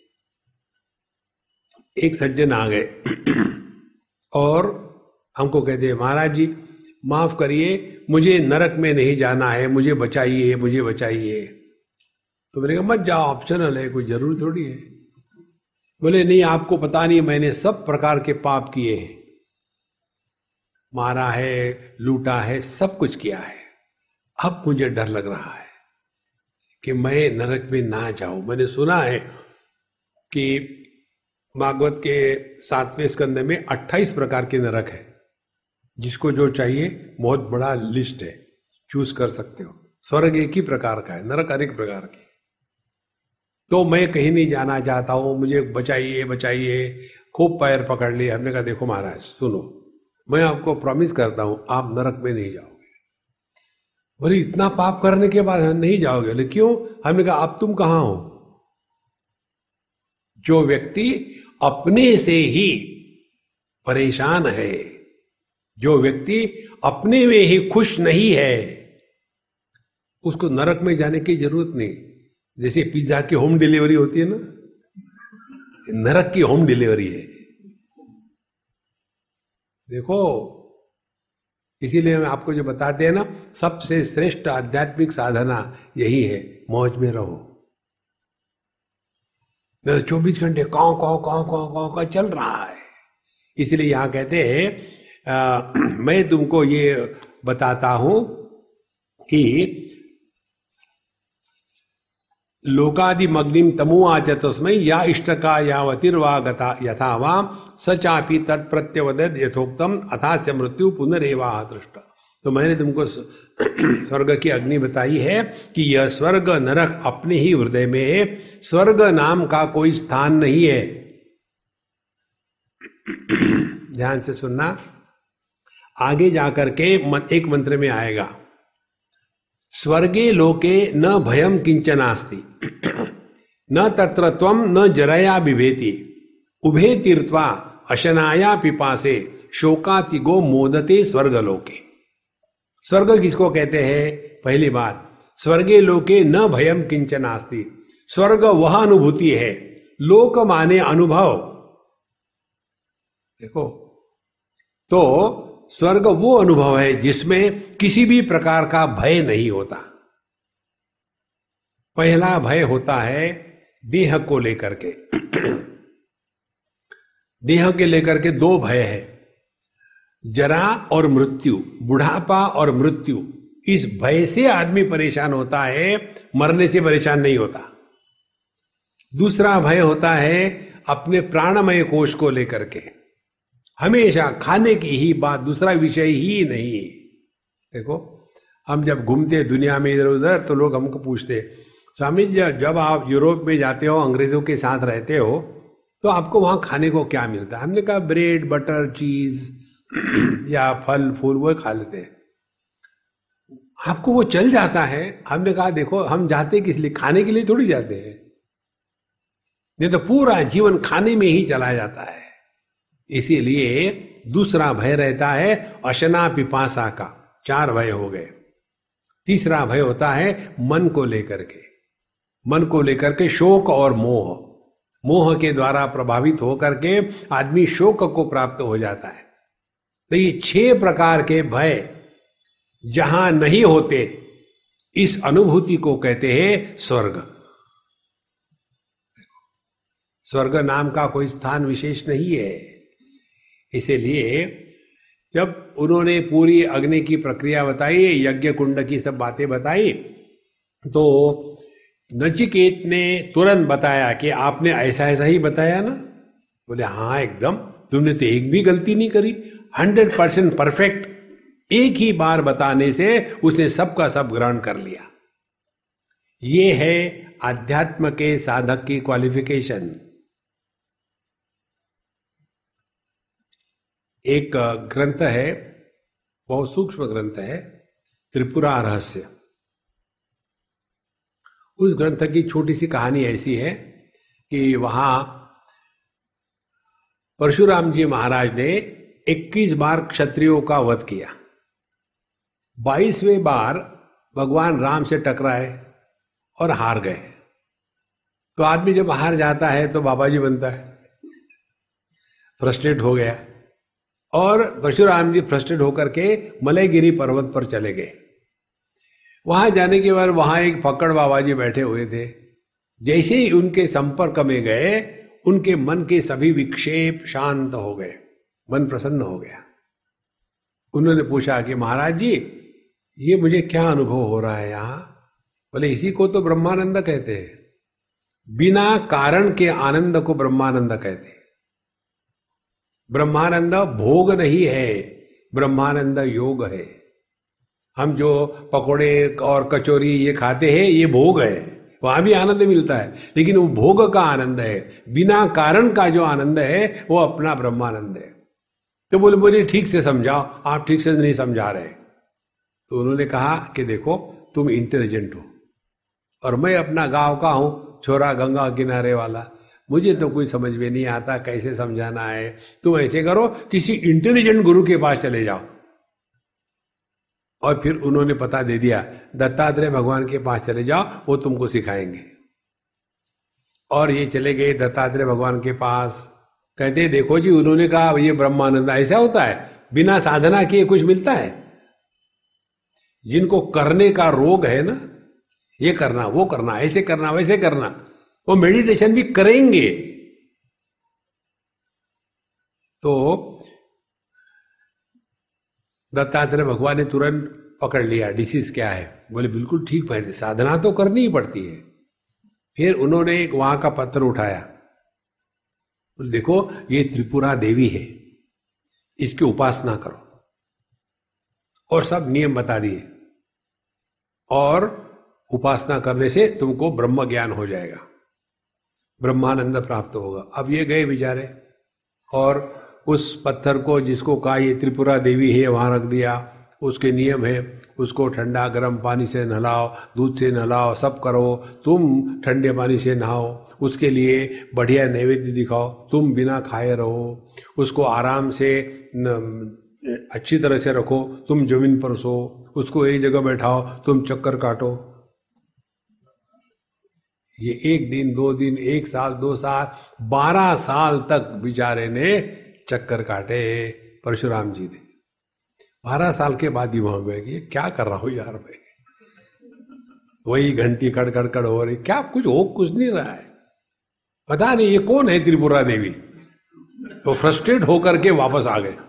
एक सज्जन आ गए और हमको कहते महाराज जी माफ करिए, मुझे नरक में नहीं जाना है, मुझे बचाइए, मुझे बचाइए। तो मैंने कहा मत जाओ, ऑप्शनल है, कोई जरूरी थोड़ी है। बोले नहीं आपको पता नहीं, मैंने सब प्रकार के पाप किए हैं, मारा है, लूटा है, सब कुछ किया है। अब मुझे डर लग रहा है कि मैं नरक में ना जाऊं। मैंने सुना है कि भागवत के सातवें स्कंद में अट्ठाईस प्रकार के नरक है, जिसको जो चाहिए बहुत बड़ा लिस्ट है, चूज कर सकते हो। स्वर्ग एक ही प्रकार का है, नरक अनेक प्रकार के। तो मैं कहीं नहीं जाना चाहता हूं, मुझे बचाइए बचाइए। खूब पैर पकड़ लिए। हमने कहा देखो महाराज सुनो, मैं आपको प्रॉमिस करता हूं आप नरक में नहीं जाओगे। बोले इतना पाप करने के बाद हम नहीं जाओगे? बोले क्यों? हमने कहा आप तुम कहां हो? जो व्यक्ति अपने से ही परेशान है, जो व्यक्ति अपने में ही खुश नहीं है, उसको नरक में जाने की जरूरत नहीं। जैसे पिज्जा की होम डिलीवरी होती है ना, नरक की होम डिलीवरी है। देखो, इसीलिए मैं आपको जो बताते हैं ना, सबसे श्रेष्ठ आध्यात्मिक साधना यही है, मौज में रहो। चौबीस घंटे काव काव काव काव काव का चल रहा है। इसलिए यहां कहते हैं मैं तुमको ये बताता हूं कि लोकादिमग्निम तमु आचतस्मै या इष्टका यावतिर्वा गता यथा वा सचापि तत्प्रत्यवदद यथोक्तम अथास्य मृत्यु पुनरेवा दृष्ट। तो मैंने तुमको स्वर्ग की अग्नि बताई है कि यह स्वर्ग नरक अपने ही हृदय में है। स्वर्ग नाम का कोई स्थान नहीं है। ध्यान से सुनना, आगे जाकर के एक मंत्र में आएगा। स्वर्गे लोके न भयम किंचनास्ति न तत्र त्वम न जरया बिभेति उभे तीर्थवा अशनाया पिपासे शोकातिगो मोदते स्वर्गलोके। स्वर्ग किसको कहते हैं? पहली बात, स्वर्गे लोके न भयम किंचनास्ति, स्वर्ग वह अनुभूति है, लोक माने अनुभव। देखो, तो स्वर्ग वो अनुभव है जिसमें किसी भी प्रकार का भय नहीं होता। पहला भय होता है देह को लेकर के। देह के लेकर के दो भय है, जरा और मृत्यु, बुढ़ापा और मृत्यु। इस भय से आदमी परेशान होता है, मरने से परेशान नहीं होता। दूसरा भय होता है अपने प्राणमय कोश को लेकर के, हमेशा खाने की ही बात, दूसरा विषय ही नहीं। देखो, हम जब घूमते दुनिया में इधर उधर तो लोग हमको पूछते, स्वामी जी जब आप यूरोप में जाते हो, अंग्रेजों के साथ रहते हो, तो आपको वहां खाने को क्या मिलता है? हमने कहा ब्रेड बटर चीज या फल फूल वो खा लेते हैं। आपको वो चल जाता है? हमने कहा देखो, हम जाते किस लिए? खाने के लिए थोड़ी जाते हैं, नहीं तो पूरा जीवन खाने में ही चला जाता है। इसीलिए दूसरा भय रहता है अशना पिपासा का। चार भय हो गए। तीसरा भय होता है मन को लेकर के, मन को लेकर के शोक और मोह। मोह के द्वारा प्रभावित होकर के आदमी शोक को प्राप्त हो जाता है। तो ये छह प्रकार के भय जहां नहीं होते, इस अनुभूति को कहते हैं स्वर्ग। स्वर्ग नाम का कोई स्थान विशेष नहीं है। इसीलिए जब उन्होंने पूरी अग्नि की प्रक्रिया बताई, यज्ञ कुंड की सब बातें बताई, तो नचिकेत ने तुरंत बताया कि आपने ऐसा ऐसा ही बताया ना? बोले हाँ एकदम, तुमने तो एक भी गलती नहीं करी, हंड्रेड परसेंट परफेक्ट। एक ही बार बताने से उसने सबका सब ग्रहण कर लिया। ये है आध्यात्म के साधक की क्वालिफिकेशन। एक ग्रंथ है, बहुत सूक्ष्म ग्रंथ है, त्रिपुरा रहस्य। उस ग्रंथ की छोटी सी कहानी ऐसी है कि वहां परशुराम जी महाराज ने इक्कीस बार क्षत्रियों का वध किया। बाईसवें बार भगवान राम से टकराए और हार गए। तो आदमी जब हार जाता है तो बाबा जी बनता है, फ्रस्ट्रेट हो गया, और परशुराम जी फ्रस्ट्रेट होकर के मलयगिरी पर्वत पर चले गए। वहां जाने के बाद वहां एक फक्कड़ बाबा जी बैठे हुए थे। जैसे ही उनके संपर्क में गए, उनके मन के सभी विक्षेप शांत हो गए, मन प्रसन्न हो गया। उन्होंने पूछा कि महाराज जी, ये मुझे क्या अनुभव हो रहा है यहाँ? बोले इसी को तो ब्रह्मानंद कहते हैं। बिना कारण के आनंद को ब्रह्मानंद कहते हैं। ब्रह्मानंद भोग नहीं है, ब्रह्मानंद योग है। हम जो पकोड़े और कचौरी ये खाते हैं, ये भोग है, वहां भी आनंद मिलता है, लेकिन वो भोग का आनंद है। बिना कारण का जो आनंद है वो अपना ब्रह्मानंद है। तो बोले मुझे ठीक से समझाओ, आप ठीक से नहीं समझा रहे। तो उन्होंने कहा कि देखो, तुम इंटेलिजेंट हो और मैं अपना गांव का हूं, छोरा गंगा किनारे वाला, मुझे तो कोई समझ में नहीं आता कैसे समझाना है। तुम ऐसे करो, किसी इंटेलिजेंट गुरु के पास चले जाओ। और फिर उन्होंने पता दे दिया, दत्तात्रेय भगवान के पास चले जाओ, वो तुमको सिखाएंगे। और ये चले गए दत्तात्रेय भगवान के पास। कहते देखो जी, उन्होंने कहा ये ब्रह्मानंद ऐसा होता है, बिना साधना किए कुछ मिलता है। जिनको करने का रोग है ना, ये करना वो करना, ऐसे करना वैसे करना, वो मेडिटेशन भी करेंगे। तो दत्तात्रेय भगवान ने तुरंत पकड़ लिया डिसीज क्या है। बोले बिल्कुल ठीक, पहले साधना तो करनी ही पड़ती है। फिर उन्होंने एक वहां का पत्थर उठाया, बोले देखो ये त्रिपुरा देवी है, इसकी उपासना करो, और सब नियम बता दिए। और उपासना करने से तुमको ब्रह्म ज्ञान हो जाएगा, ब्रह्मानंद प्राप्त होगा। अब ये गए बेचारे, और उस पत्थर को जिसको कहा ये त्रिपुरा देवी है वहां रख दिया, उसके नियम है, उसको ठंडा गर्म पानी से नहलाओ, दूध से नहलाओ, सब करो, तुम ठंडे पानी से नहाओ, उसके लिए बढ़िया नैवेद्य दिखाओ, तुम बिना खाए रहो, उसको आराम से न, अच्छी तरह से रखो, तुम जमीन पर सो, उसको एक जगह बैठाओ, तुम चक्कर काटो। ये एक दिन, दो दिन, एक साल, दो साल, बारह साल तक बेचारे ने चक्कर काटे परशुराम जी ने। बारह साल के बाद ही वहां गए कि ये क्या कर रहा हूं यार मैं, वही घंटी कड़ कड़ कड़ हो रही, क्या कुछ हो कुछ नहीं रहा है, पता नहीं ये कौन है त्रिपुरा देवी। तो फ्रस्ट्रेट होकर के वापस आ गए।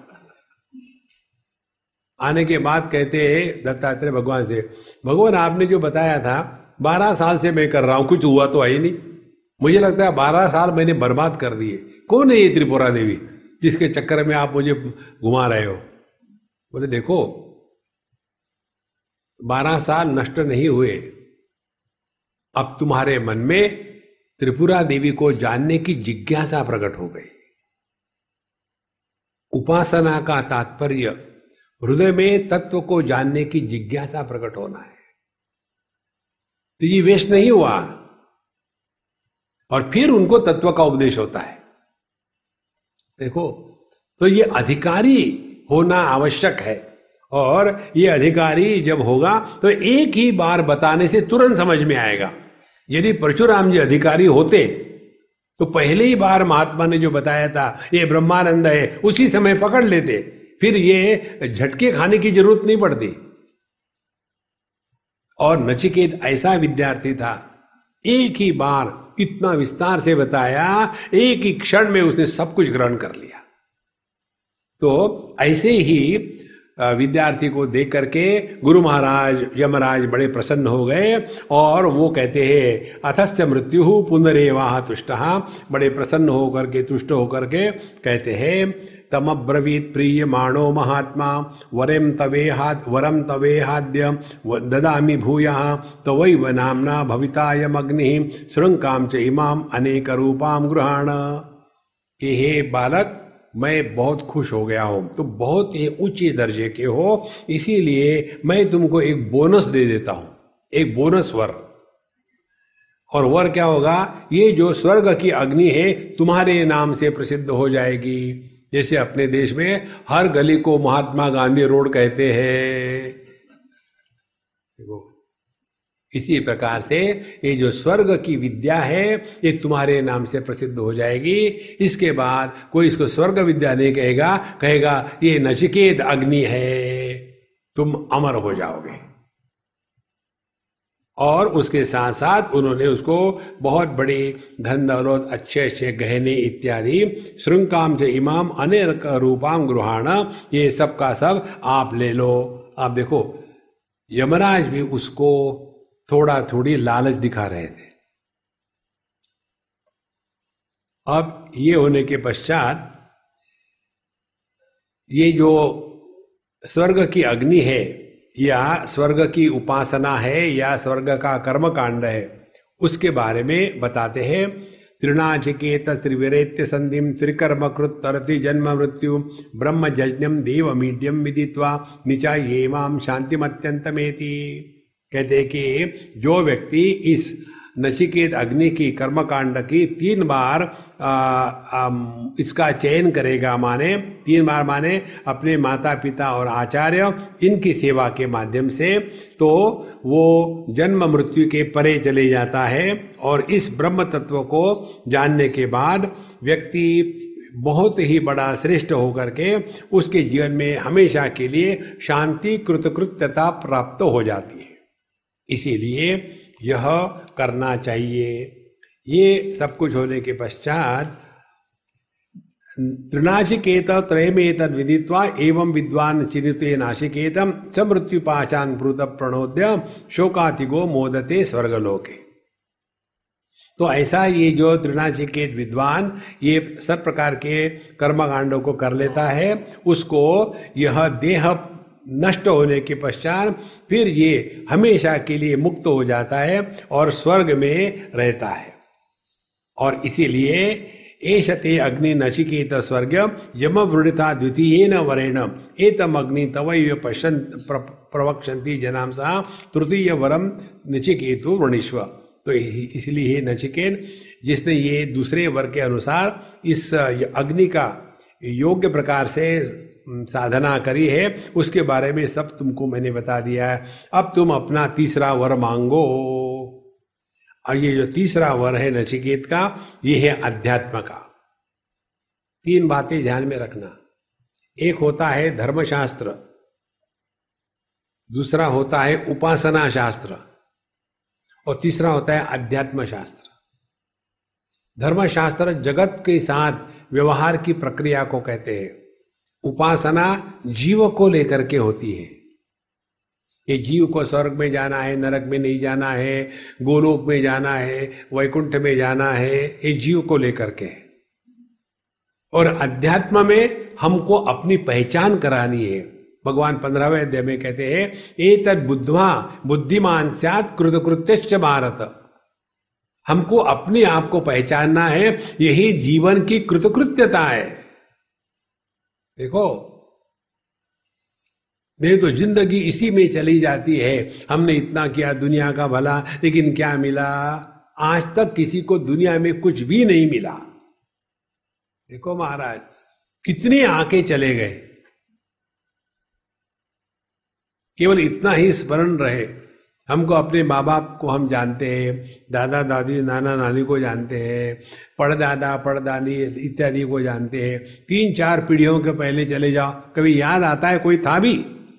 आने के बाद कहते हैं दत्तात्रेय भगवान से, भगवान आपने जो बताया था बारह साल से मैं कर रहा हूं, कुछ हुआ तो है ही नहीं, मुझे लगता है बारह साल मैंने बर्बाद कर दिए। कौन है ये त्रिपुरा देवी जिसके चक्कर में आप मुझे घुमा रहे हो? बोले देखो, बारह साल नष्ट नहीं हुए, अब तुम्हारे मन में त्रिपुरा देवी को जानने की जिज्ञासा प्रकट हो गई। उपासना का तात्पर्य हृदय में तत्व को जानने की जिज्ञासा प्रकट होना है। तो ये वेस्ट नहीं हुआ, और फिर उनको तत्व का उपदेश होता है। देखो, तो ये अधिकारी होना आवश्यक है, और ये अधिकारी जब होगा तो एक ही बार बताने से तुरंत समझ में आएगा। यदि परशुराम जी अधिकारी होते तो पहले ही बार महात्मा ने जो बताया था ये ब्रह्मानंद है, उसी समय पकड़ लेते, फिर ये झटके खाने की जरूरत नहीं पड़ती। और नचिकेत ऐसा विद्यार्थी था, एक ही बार इतना विस्तार से बताया, एक ही क्षण में उसने सब कुछ ग्रहण कर लिया। तो ऐसे ही विद्यार्थी को देख करके गुरु महाराज यमराज बड़े प्रसन्न हो गए, और वो कहते हैं अथस्य मृत्यु पुनरेवाह तुष्टः, बड़े प्रसन्न होकर के, तुष्ट होकर के कहते हैं तमब्रवीत प्रिय माणो महात्मा वरम तवेहाद वरम तवेहाद्य ददामि भूयः तवैव नाम्ना भवितायम अग्नि शृंकाम च इमाम अनेक रूपाम गृहाण। कि हे बालक, मैं बहुत खुश हो गया हूं, तो बहुत ही ऊंचे दर्जे के हो, इसीलिए मैं तुमको एक बोनस दे देता हूं, एक बोनस वर। और वर क्या होगा? ये जो स्वर्ग की अग्नि है तुम्हारे नाम से प्रसिद्ध हो जाएगी। जैसे अपने देश में हर गली को महात्मा गांधी रोड कहते हैं, इसी प्रकार से ये जो स्वर्ग की विद्या है ये तुम्हारे नाम से प्रसिद्ध हो जाएगी। इसके बाद कोई इसको स्वर्ग विद्या नहीं कहेगा, कहेगा ये नचिकेत अग्नि है, तुम अमर हो जाओगे। और उसके साथ साथ उन्होंने उसको बहुत बड़ी धन दौलत, अच्छे अच्छे गहने इत्यादि, श्रृंकाम से इमाम अनेक रूपाम गृहाण, ये सब का सब आप ले लो। आप देखो, यमराज भी उसको थोड़ा थोड़ी लालच दिखा रहे थे। अब ये होने के पश्चात ये जो स्वर्ग की अग्नि है, या स्वर्ग की उपासना है, या स्वर्ग का कर्म कांड है, उसके बारे में बताते हैं। त्रिनाचिकेत त्रिविरेत्य संधिम त्रिकर्मकृत तरति जन्म मृत्यु ब्रह्म जज्ञम देव मीड्यम विदित्वा निचाये माम शांतिमत्यंतमेति। कहते कि जो व्यक्ति इस नचिकेत अग्नि की कर्मकांड की तीन बार आ, आ, इसका चयन करेगा, माने तीन बार माने अपने माता पिता और आचार्य इनकी सेवा के माध्यम से, तो वो जन्म मृत्यु के परे चले जाता है। और इस ब्रह्म तत्व को जानने के बाद व्यक्ति बहुत ही बड़ा श्रेष्ठ होकर के उसके जीवन में हमेशा के लिए शांति कृतकृत्यता प्राप्त हो जाती है। इसीलिए यह करना चाहिए। ये सब कुछ होने के पश्चात त्रिनाशिकेत त्रयमेत विदित्वा एवं विद्वान चिनुते नाशिकेतम स मृत्युपाशान प्रुत प्रणोद्य शोकातिगो मोदते स्वर्गलोके। तो ऐसा ये जो त्रिनाशिकेत विद्वान ये सब प्रकार के कर्मकांडों को कर लेता है, उसको यह देह नष्ट होने के पश्चात फिर ये हमेशा के लिए मुक्त हो जाता है और स्वर्ग में रहता है। और इसीलिए एष ते अग्नि नचिकेत स्वर्ग यम वृणिता द्वितीयेन वरेण एतम अग्नि तवैव पश्यन् प्र, प्रवक्षन्ति जनांसा तृतीय वरम नचिकेतु वृणीष्व। तो इसलिए हे नचिकेत, जिसने ये दूसरे वर के अनुसार इस अग्नि का योग्य प्रकार से साधना करी है, उसके बारे में सब तुमको मैंने बता दिया है। अब तुम अपना तीसरा वर मांगो। और ये जो तीसरा वर है नचिकेत का, ये है अध्यात्म का। तीन बातें ध्यान में रखना। एक होता है धर्मशास्त्र, दूसरा होता है उपासना शास्त्र, और तीसरा होता है अध्यात्म शास्त्र। धर्मशास्त्र जगत के साथ व्यवहार की प्रक्रिया को कहते हैं। उपासना जीव को लेकर के होती है। ये जीव को स्वर्ग में जाना है, नरक में नहीं जाना है, गोलोक में जाना है, वैकुंठ में जाना है, ये जीव को लेकर के। और अध्यात्म में हमको अपनी पहचान करानी है। भगवान पंद्रहवें अध्याय में कहते हैं एतद् बुद्ध्वा बुद्धिमान स्यात् कृतकृत्यश्च भारत। हमको अपने आप को पहचानना है, यही जीवन की कृतकृत्यता है। देखो, नहीं तो जिंदगी इसी में चली जाती है। हमने इतना किया दुनिया का भला, लेकिन क्या मिला? आज तक किसी को दुनिया में कुछ भी नहीं मिला। देखो महाराज, कितने आके चले गए, केवल इतना ही स्मरण रहे। हमको अपने माँ बाप को हम जानते हैं, दादा दादी नाना नानी को जानते हैं, पड़दादा पड़दादी इत्यादि को जानते हैं। तीन चार पीढ़ियों के पहले चले जाओ, कभी याद आता है कोई था भी?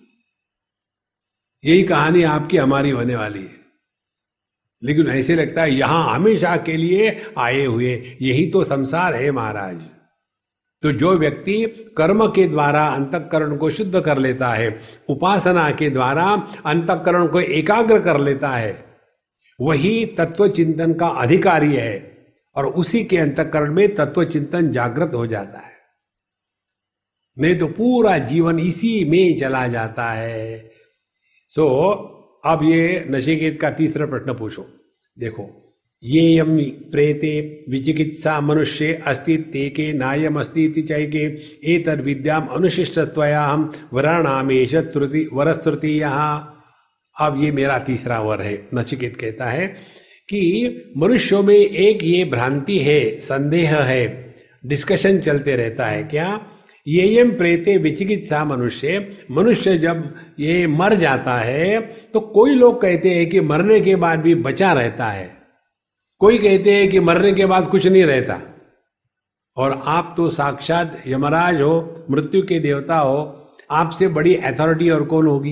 यही कहानी आपकी हमारी होने वाली है। लेकिन ऐसे लगता है यहां हमेशा के लिए आए हुए। यही तो संसार है महाराज। तो जो व्यक्ति कर्म के द्वारा अंतःकरण को शुद्ध कर लेता है, उपासना के द्वारा अंतःकरण को एकाग्र कर लेता है, वही तत्व चिंतन का अधिकारी है। और उसी के अंतःकरण में तत्व चिंतन जागृत हो जाता है। नहीं तो पूरा जीवन इसी में चला जाता है। सो अब ये नचिकेत का तीसरा प्रश्न पूछो। देखो, ये यम प्रेते विचिकित्सा मनुष्य अस्ति तेके नायम अस्ति चैके एतद् विद्याम अनुशिष्टत्वया हम वराणामेश त्रुति वरस्तृतीयः। अब ये मेरा तीसरा वर है। नचिकेत कहता है कि मनुष्यों में एक ये भ्रांति है, संदेह है, डिस्कशन चलते रहता है। क्या? ये यम प्रेते विचिकित्सा मनुष्य, मनुष्य जब ये मर जाता है तो कोई लोग कहते हैं कि मरने के बाद भी बचा रहता है, कोई कहते हैं कि मरने के बाद कुछ नहीं रहता। और आप तो साक्षात यमराज हो, मृत्यु के देवता हो, आपसे बड़ी अथॉरिटी और कौन होगी?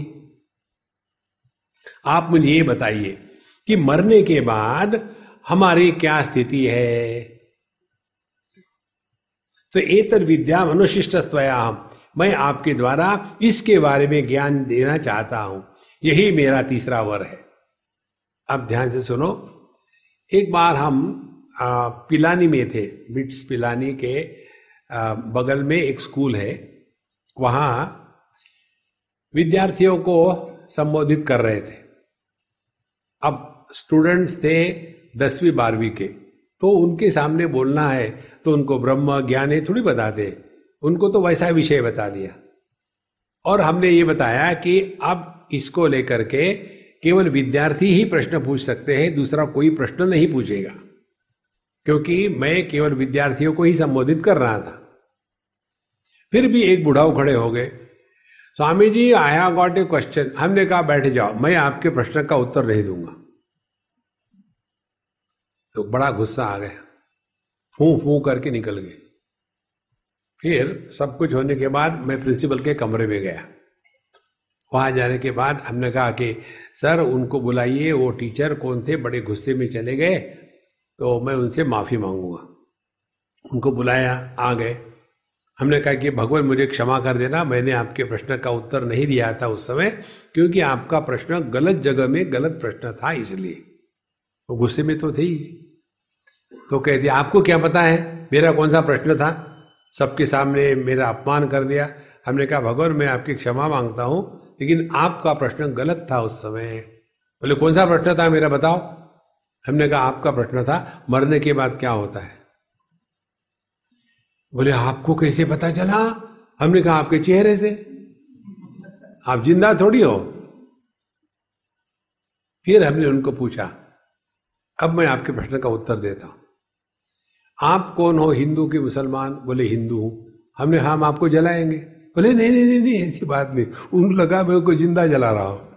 आप मुझे ये बताइए कि मरने के बाद हमारी क्या स्थिति है? तो एतद् विद्या अनुशिष्टस्त्वयाहम्, मैं आपके द्वारा इसके बारे में ज्ञान देना चाहता हूं। यही मेरा तीसरा वर है। अब ध्यान से सुनो। एक बार हम आ, पिलानी में थे। बिट्स पिलानी के आ, बगल में एक स्कूल है, वहां विद्यार्थियों को संबोधित कर रहे थे। अब स्टूडेंट्स थे दसवीं बारहवीं के, तो उनके सामने बोलना है तो उनको ब्रह्म ज्ञान है थोड़ी बताते, उनको तो वैसा विषय बता दिया। और हमने ये बताया कि अब इसको लेकर के केवल विद्यार्थी ही प्रश्न पूछ सकते हैं, दूसरा कोई प्रश्न नहीं पूछेगा, क्योंकि मैं केवल विद्यार्थियों को ही संबोधित कर रहा था। फिर भी एक बुढ़ाऊ खड़े हो गए, Swami ji I have got a question. हमने कहा बैठ जाओ, मैं आपके प्रश्न का उत्तर नहीं दूंगा। तो बड़ा गुस्सा आ गया, फू फू करके निकल गए। फिर सब कुछ होने के बाद मैं प्रिंसिपल के कमरे में गया। वहां जाने के बाद हमने कहा कि सर उनको बुलाइए, वो टीचर कौन थे बड़े गुस्से में चले गए, तो मैं उनसे माफी मांगूंगा। उनको बुलाया, आ गए। हमने कहा कि भगवान मुझे क्षमा कर देना, मैंने आपके प्रश्न का उत्तर नहीं दिया था उस समय, क्योंकि आपका प्रश्न गलत जगह में गलत प्रश्न था, इसलिए। वो गुस्से में तो थे ही। तो कह दिया आपको क्या पता है मेरा कौन सा प्रश्न था, सबके सामने मेरा अपमान कर दिया। हमने कहा भगवान मैं आपकी क्षमा मांगता हूं, लेकिन आपका प्रश्न गलत था उस समय। बोले कौन सा प्रश्न था मेरा बताओ। हमने कहा आपका प्रश्न था मरने के बाद क्या होता है। बोले आपको कैसे पता चला? हमने कहा आपके चेहरे से, आप जिंदा थोड़ी हो। फिर हमने उनको पूछा, अब मैं आपके प्रश्न का उत्तर देता हूं। आप कौन हो, हिंदू के मुसलमान? बोले हिंदू हूं। हमने हम आपको जलाएंगे? बोले नहीं नहीं नहीं नहीं ऐसी बात नहीं। उनको लगा मैं उनको जिंदा जला रहा हूं।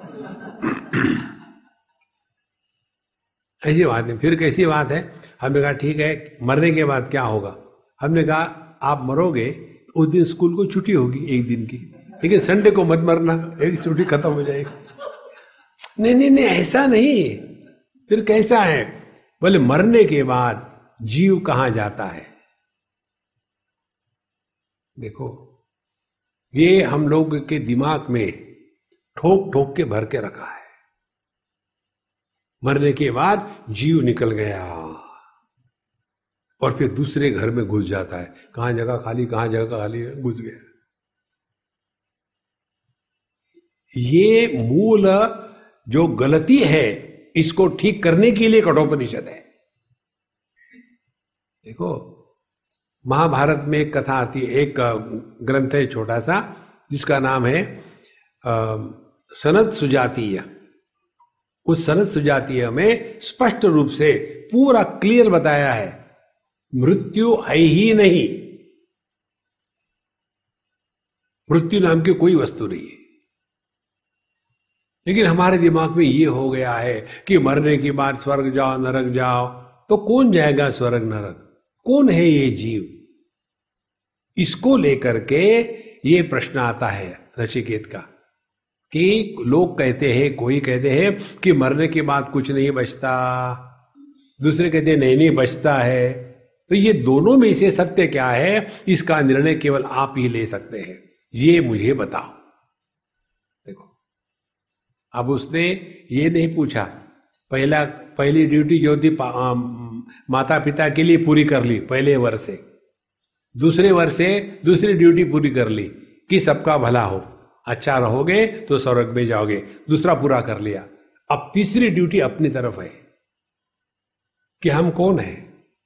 ऐसी बात नहीं। फिर कैसी बात है? हमने कहा ठीक है, मरने के बाद क्या होगा? हमने कहा आप मरोगे उस दिन स्कूल को छुट्टी होगी एक दिन की, लेकिन संडे को मत मरना, एक छुट्टी खत्म हो जाएगी। नहीं नहीं नहीं ऐसा नहीं। फिर कैसा है? बोले मरने के बाद जीव कहां जाता है? देखो, ये हम लोग के दिमाग में ठोक ठोक के भर के रखा है। मरने के बाद जीव निकल गया और फिर दूसरे घर में घुस जाता है। कहां जगह खाली, कहां जगह खाली है, घुस गया। ये मूल जो गलती है, इसको ठीक करने के लिए कठोपनिषद है। देखो, महाभारत में एक कथा आती है, एक ग्रंथ है छोटा सा, जिसका नाम है सनद सुजातीय। उस सनद सुजातीय में स्पष्ट रूप से पूरा क्लियर बताया है, मृत्यु है ही नहीं, मृत्यु नाम की कोई वस्तु नहीं है। लेकिन हमारे दिमाग में ये हो गया है कि मरने के बाद स्वर्ग जाओ नरक जाओ। तो कौन जाएगा स्वर्ग नरक? कौन है ये जीव? इसको लेकर के ये प्रश्न आता है नचिकेत का, कि लोग कहते हैं, कोई कहते हैं कि मरने के बाद कुछ नहीं बचता, दूसरे कहते हैं नहीं नहीं बचता है। तो ये दोनों में से सत्य क्या है, इसका निर्णय केवल आप ही ले सकते हैं। ये मुझे बताओ। देखो, अब उसने ये नहीं पूछा, पहला पहली ड्यूटी जो थी माता पिता के लिए पूरी कर ली पहले वर्ष से, दूसरे वर्ष से दूसरी ड्यूटी पूरी कर ली कि सबका भला हो, अच्छा रहोगे तो स्वर्ग में जाओगे, दूसरा पूरा कर लिया। अब तीसरी ड्यूटी अपनी तरफ है कि हम कौन है।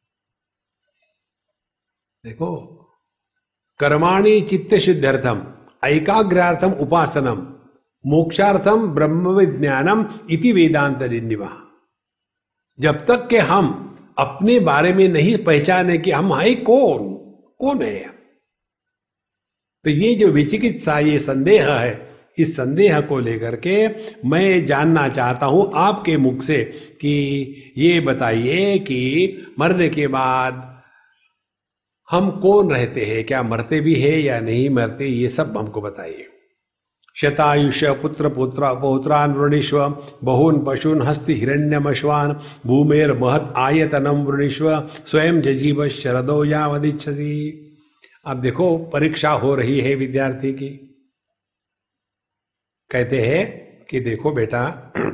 देखो, कर्माणि चित्त शुद्ध्यर्थम ऐकाग्रार्थम उपासनम मोक्षार्थम ब्रह्म विज्ञानम इति वेदांत निवा। जब तक कि हम अपने बारे में नहीं पहचाने कि हम है कौन, कौन है, तो ये जो विचिकित्सा, ये संदेह है, इस संदेह को लेकर के मैं जानना चाहता हूं आपके मुख से कि ये बताइए कि मरने के बाद हम कौन रहते हैं, क्या मरते भी है या नहीं मरते, ये सब हमको बताइए। शतायुष पुत्र पुत्र पौत्रान वृणीष्व बहून पशून हस्ति हिरण्यमश्वान भूमेर महत आयतनम वृणीष्व स्वयं जजीव शरदो यावदिच्छसि। अब देखो, परीक्षा हो रही है विद्यार्थी की। कहते हैं कि देखो बेटा,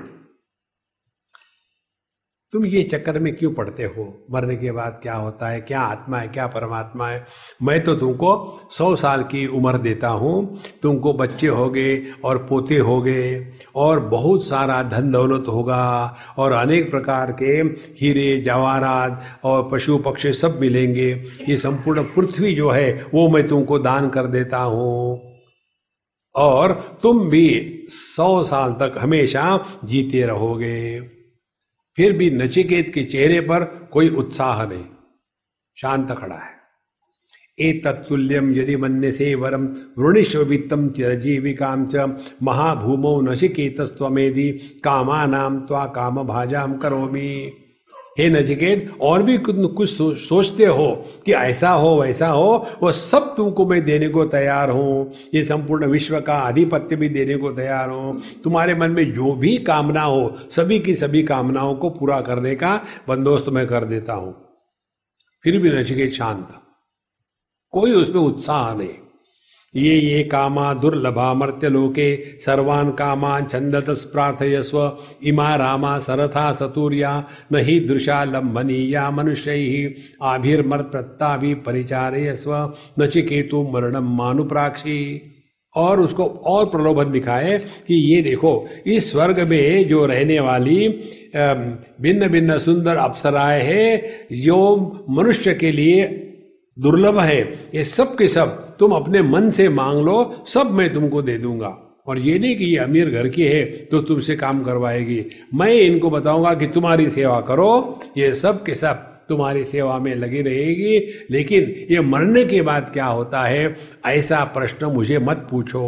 तुम ये चक्कर में क्यों पड़ते हो, मरने के बाद क्या होता है, क्या आत्मा है, क्या परमात्मा है। मैं तो तुमको सौ साल की उम्र देता हूं, तुमको बच्चे होगे और पोते होगे और बहुत सारा धन दौलत होगा और अनेक प्रकार के हीरे जवाहरात और पशु पक्षी सब मिलेंगे। ये संपूर्ण पृथ्वी जो है वो मैं तुमको दान कर देता हूं और तुम भी सौ साल तक हमेशा जीते रहोगे। फिर भी नचिकेत के चेहरे पर कोई उत्साह नहीं, शांत खड़ा है। एतत्तुल्यम यदि मन्यसे वरम वृणीष्व वित्तम चिरजीविकाम च महाभूमौ नचिकेतस्त्वमेधि कामानाम त्वा काम भाजाम करोमि। हे नचिकेत, और भी कुछ सोचते हो कि ऐसा हो वैसा हो, वो सब तुमको मैं देने को तैयार हूं। ये संपूर्ण विश्व का आधिपत्य भी देने को तैयार हूं। तुम्हारे मन में जो भी कामना हो, सभी की सभी कामनाओं को पूरा करने का बंदोबस्त मैं कर देता हूं। फिर भी नचिकेत शांत, कोई उसमें उत्साह नहीं। ये ये कामा दुर्लभा मर्त्यलोके सर्वान् कामान् छन्दतस् प्रार्थयस्व इमा रामा सरथा सतूर्या न हि दृशा लम्भनीया मनुष्यैः आभिर्मर्त्यत्ताभि परिचारयस्व नचिकेतु मरणं मानुप्राक्षी। और उसको और प्रलोभन दिखाए कि ये देखो, इस स्वर्ग में जो रहने वाली भिन्न भिन्न सुंदर अप्सराएं हैं, जो मनुष्य के लिए दुर्लभ है, ये सब के सब तुम अपने मन से मांग लो, सब मैं तुमको दे दूंगा। और ये नहीं कि ये अमीर घर की है तो तुमसे काम करवाएगी, मैं इनको बताऊंगा कि तुम्हारी सेवा करो, ये सब के सब तुम्हारी सेवा में लगी रहेगी। लेकिन ये मरने के बाद क्या होता है, ऐसा प्रश्न मुझे मत पूछो।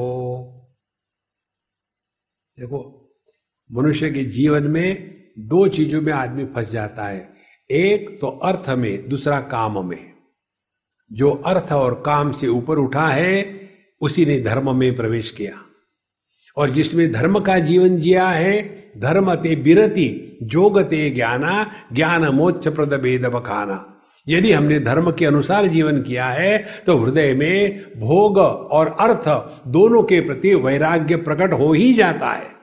देखो, मनुष्य के जीवन में दो चीजों में आदमी फंस जाता है, एक तो अर्थ में, दूसरा काम में। जो अर्थ और काम से ऊपर उठा है उसी ने धर्म में प्रवेश किया, और जिसमें धर्म का जीवन जिया है, धर्म ते बिरति जोगते ज्ञाना ज्ञान मोक्ष प्रद भेद बखाना। यदि हमने धर्म के अनुसार जीवन किया है तो हृदय में भोग और अर्थ दोनों के प्रति वैराग्य प्रकट हो ही जाता है।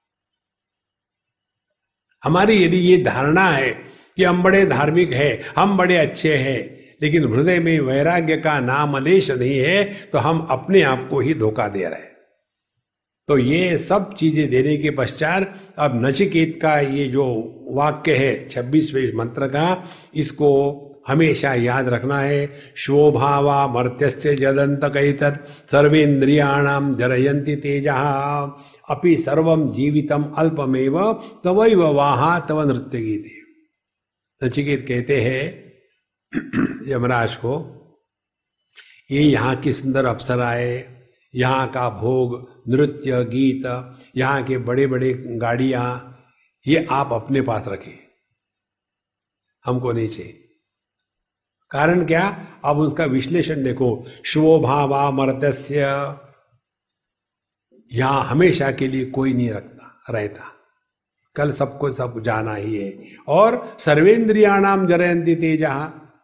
हमारी यदि ये धारणा है कि हम बड़े धार्मिक हैं, हम बड़े अच्छे हैं, लेकिन हृदय में वैराग्य का नाम लेश नहीं है, तो हम अपने आप को ही धोखा दे रहे हैं। तो ये सब चीजें देने के पश्चात अब नचिकेत का ये जो वाक्य है छब्बीसवें मंत्र का, इसको हमेशा याद रखना है। शोभावा मर्त्यस्य जदंत कैतर सर्वेन्द्रियाणाम जरयन्ति तेजः अपि सर्वम जीवितम अल्पमेव तवैव वाहा तव नृत्य गीते। नचिकेत कहते हैं यमराज को, ये यहाँ की सुंदर अप्सराएं, यहाँ का भोग, नृत्य, गीत, यहाँ के बड़े बड़े गाड़ियां, ये आप अपने पास रखें, हमको नहीं चाहिए। कारण क्या? अब उसका विश्लेषण देखो। शोभावा मर्त्यस्य, यहां हमेशा के लिए कोई नहीं रखता रहता, कल सबको सब जाना ही है। और सर्वेन्द्रियाणाम जरयन्ति तेजः,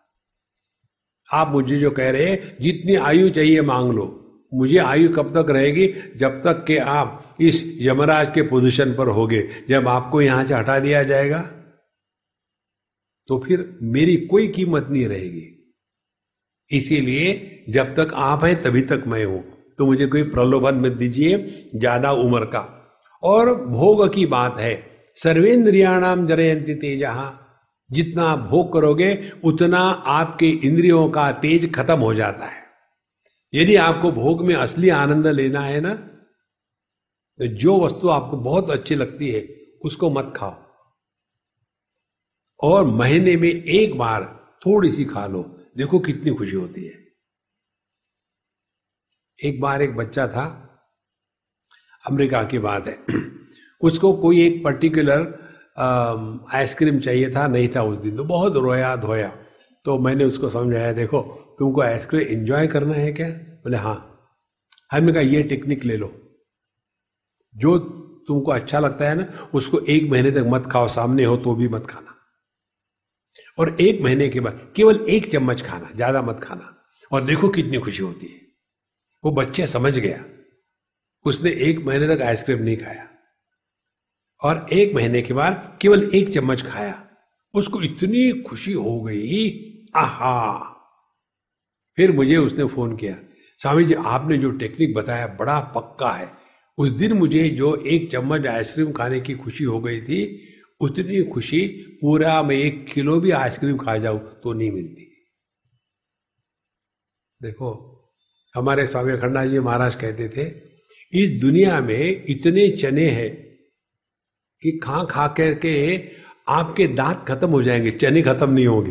आप मुझे जो कह रहे हैं जितनी आयु चाहिए मांग लो, मुझे आयु कब तक रहेगी? जब तक कि आप इस यमराज के पोजीशन पर होगे। जब आपको यहां से हटा दिया जाएगा तो फिर मेरी कोई कीमत नहीं रहेगी। इसीलिए जब तक आप हैं तभी तक मैं हूं, तो मुझे कोई प्रलोभन मत दीजिए ज्यादा उम्र का। और भोग की बात है, सर्वेन्द्रियाणाम जरयन्ति तेजः, जितना आप भोग करोगे उतना आपके इंद्रियों का तेज खत्म हो जाता है। यदि आपको भोग में असली आनंद लेना है ना, तो जो वस्तु आपको बहुत अच्छी लगती है उसको मत खाओ, और महीने में एक बार थोड़ी सी खा लो, देखो कितनी खुशी होती है। एक बार एक बच्चा था, अमेरिका की बात है, उसको कोई एक पर्टिकुलर आइसक्रीम चाहिए था, नहीं था उस दिन, तो बहुत रोया धोया। तो मैंने उसको समझाया, देखो तुमको आइसक्रीम एंजॉय करना है क्या? बोले हाँ। हमने कहा ये टेक्निक ले लो, जो तुमको अच्छा लगता है ना उसको एक महीने तक मत खाओ, सामने हो तो भी मत खाना, और एक महीने के बाद केवल एक चम्मच खाना, ज्यादा मत खाना, और देखो कितनी खुशी होती है। वो बच्चे समझ गया, उसने एक महीने तक आइसक्रीम नहीं खाया, और एक महीने के बाद केवल एक चम्मच खाया, उसको इतनी खुशी हो गई, आहा। फिर मुझे उसने फोन किया, स्वामी जी आपने जो टेक्निक बताया बड़ा पक्का है। उस दिन मुझे जो एक चम्मच आइसक्रीम खाने की खुशी हो गई थी, उतनी खुशी पूरा मैं एक किलो भी आइसक्रीम खा जाऊं तो नहीं मिलती। देखो, हमारे स्वामी अखंडानंद जी महाराज कहते थे, इस दुनिया में इतने चने हैं कि खा खा करके आपके दांत खत्म हो जाएंगे, चने खत्म नहीं होंगे।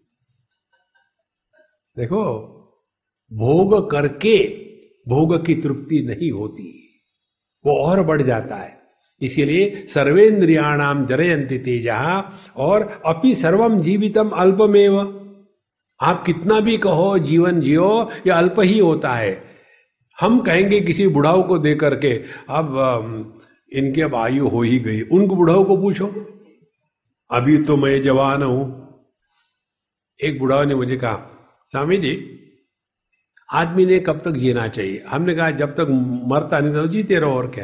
देखो, भोग करके भोग की तृप्ति नहीं होती, वो और बढ़ जाता है। इसीलिए सर्वेन्द्रियाणाम जरयन्ति तेजः, और अपि सर्वम जीवितम अल्पमेव, आप कितना भी कहो जीवन जियो, ये अल्प ही होता है। हम कहेंगे किसी बुढ़ाऊ को दे करके, अब इनकी अब आयु हो ही गई, उनको बुढ़ाऊ को पूछो, अभी तो मैं जवान हूं। एक बुढ़ाऊ ने मुझे कहा, स्वामी जी आदमी ने कब तक जीना चाहिए? हमने कहा जब तक मरता नहीं तो जीते रहो, और क्या।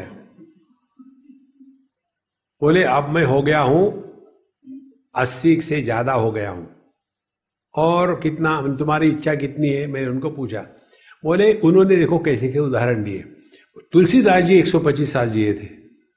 बोले अब मैं हो गया हूं अस्सी से ज्यादा हो गया हूं, और कितना तुम्हारी इच्छा कितनी है? मैंने उनको पूछा। बोले, उन्होंने देखो कैसे के उदाहरण दिए। तुलसीदास जी एक सौ पच्चीस साल जिए थे,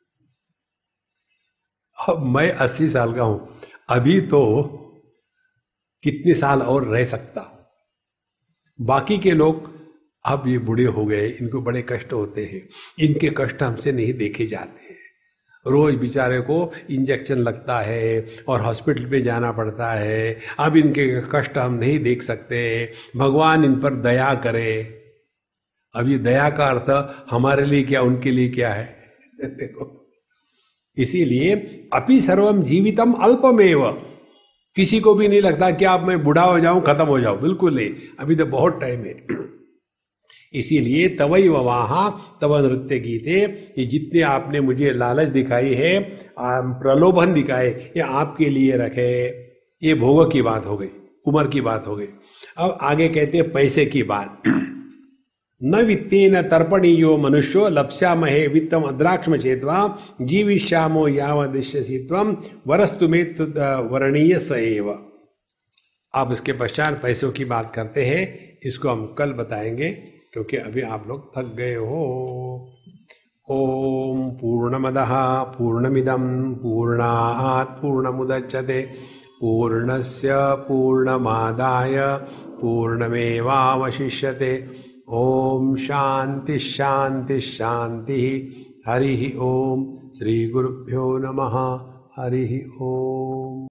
अब मैं अस्सी साल का हूं, अभी तो कितने साल और रह सकता हूं। बाकी के लोग अब ये बूढ़े हो गए, इनको बड़े कष्ट होते हैं, इनके कष्ट हमसे नहीं देखे जाते हैं। रोज बेचारे को इंजेक्शन लगता है और हॉस्पिटल पे जाना पड़ता है, अब इनके कष्ट हम नहीं देख सकते, भगवान इन पर दया करे। अब ये दया का अर्थ हमारे लिए क्या, उनके लिए क्या है? देखो, इसीलिए अपि सर्वम जीवितम अल्पमेव, किसी को भी नहीं लगता कि आप मैं बूढ़ा हो जाऊं, खत्म हो जाऊं, बिल्कुल नहीं, अभी तो बहुत टाइम है। इसीलिए तवई ववाहा तव नृत्य गीते, ये जितने आपने मुझे लालच दिखाई है, प्रलोभन दिखाए, ये आपके लिए रखे। ये भोग की बात हो गई, उम्र की बात हो गई। अब आगे कहते हैं पैसे की बात। न वित्तेन तर्पणीयो मनुष्यो लप्स्यामहे वित्तम अद्राक्ष्म चेत्वा जीविष्यामो यावदिष्यसि त्वं वरस्तु मे वर्णीय स एव। अब इसके पश्चात पैसों की बात करते हैं, इसको हम कल बताएंगे क्योंकि अभी आप लोग थक गए हो। ओम पूर्णमदः पूर्णमिदं पूर्णात् पूर्णमुदच्यते पूर्णस्य पूर्णमादाय पूर्णमेवावशिष्यते। ओम शांति शांति शांति। हरि ओम। श्री गुरुभ्यो नमः। हरि ओम।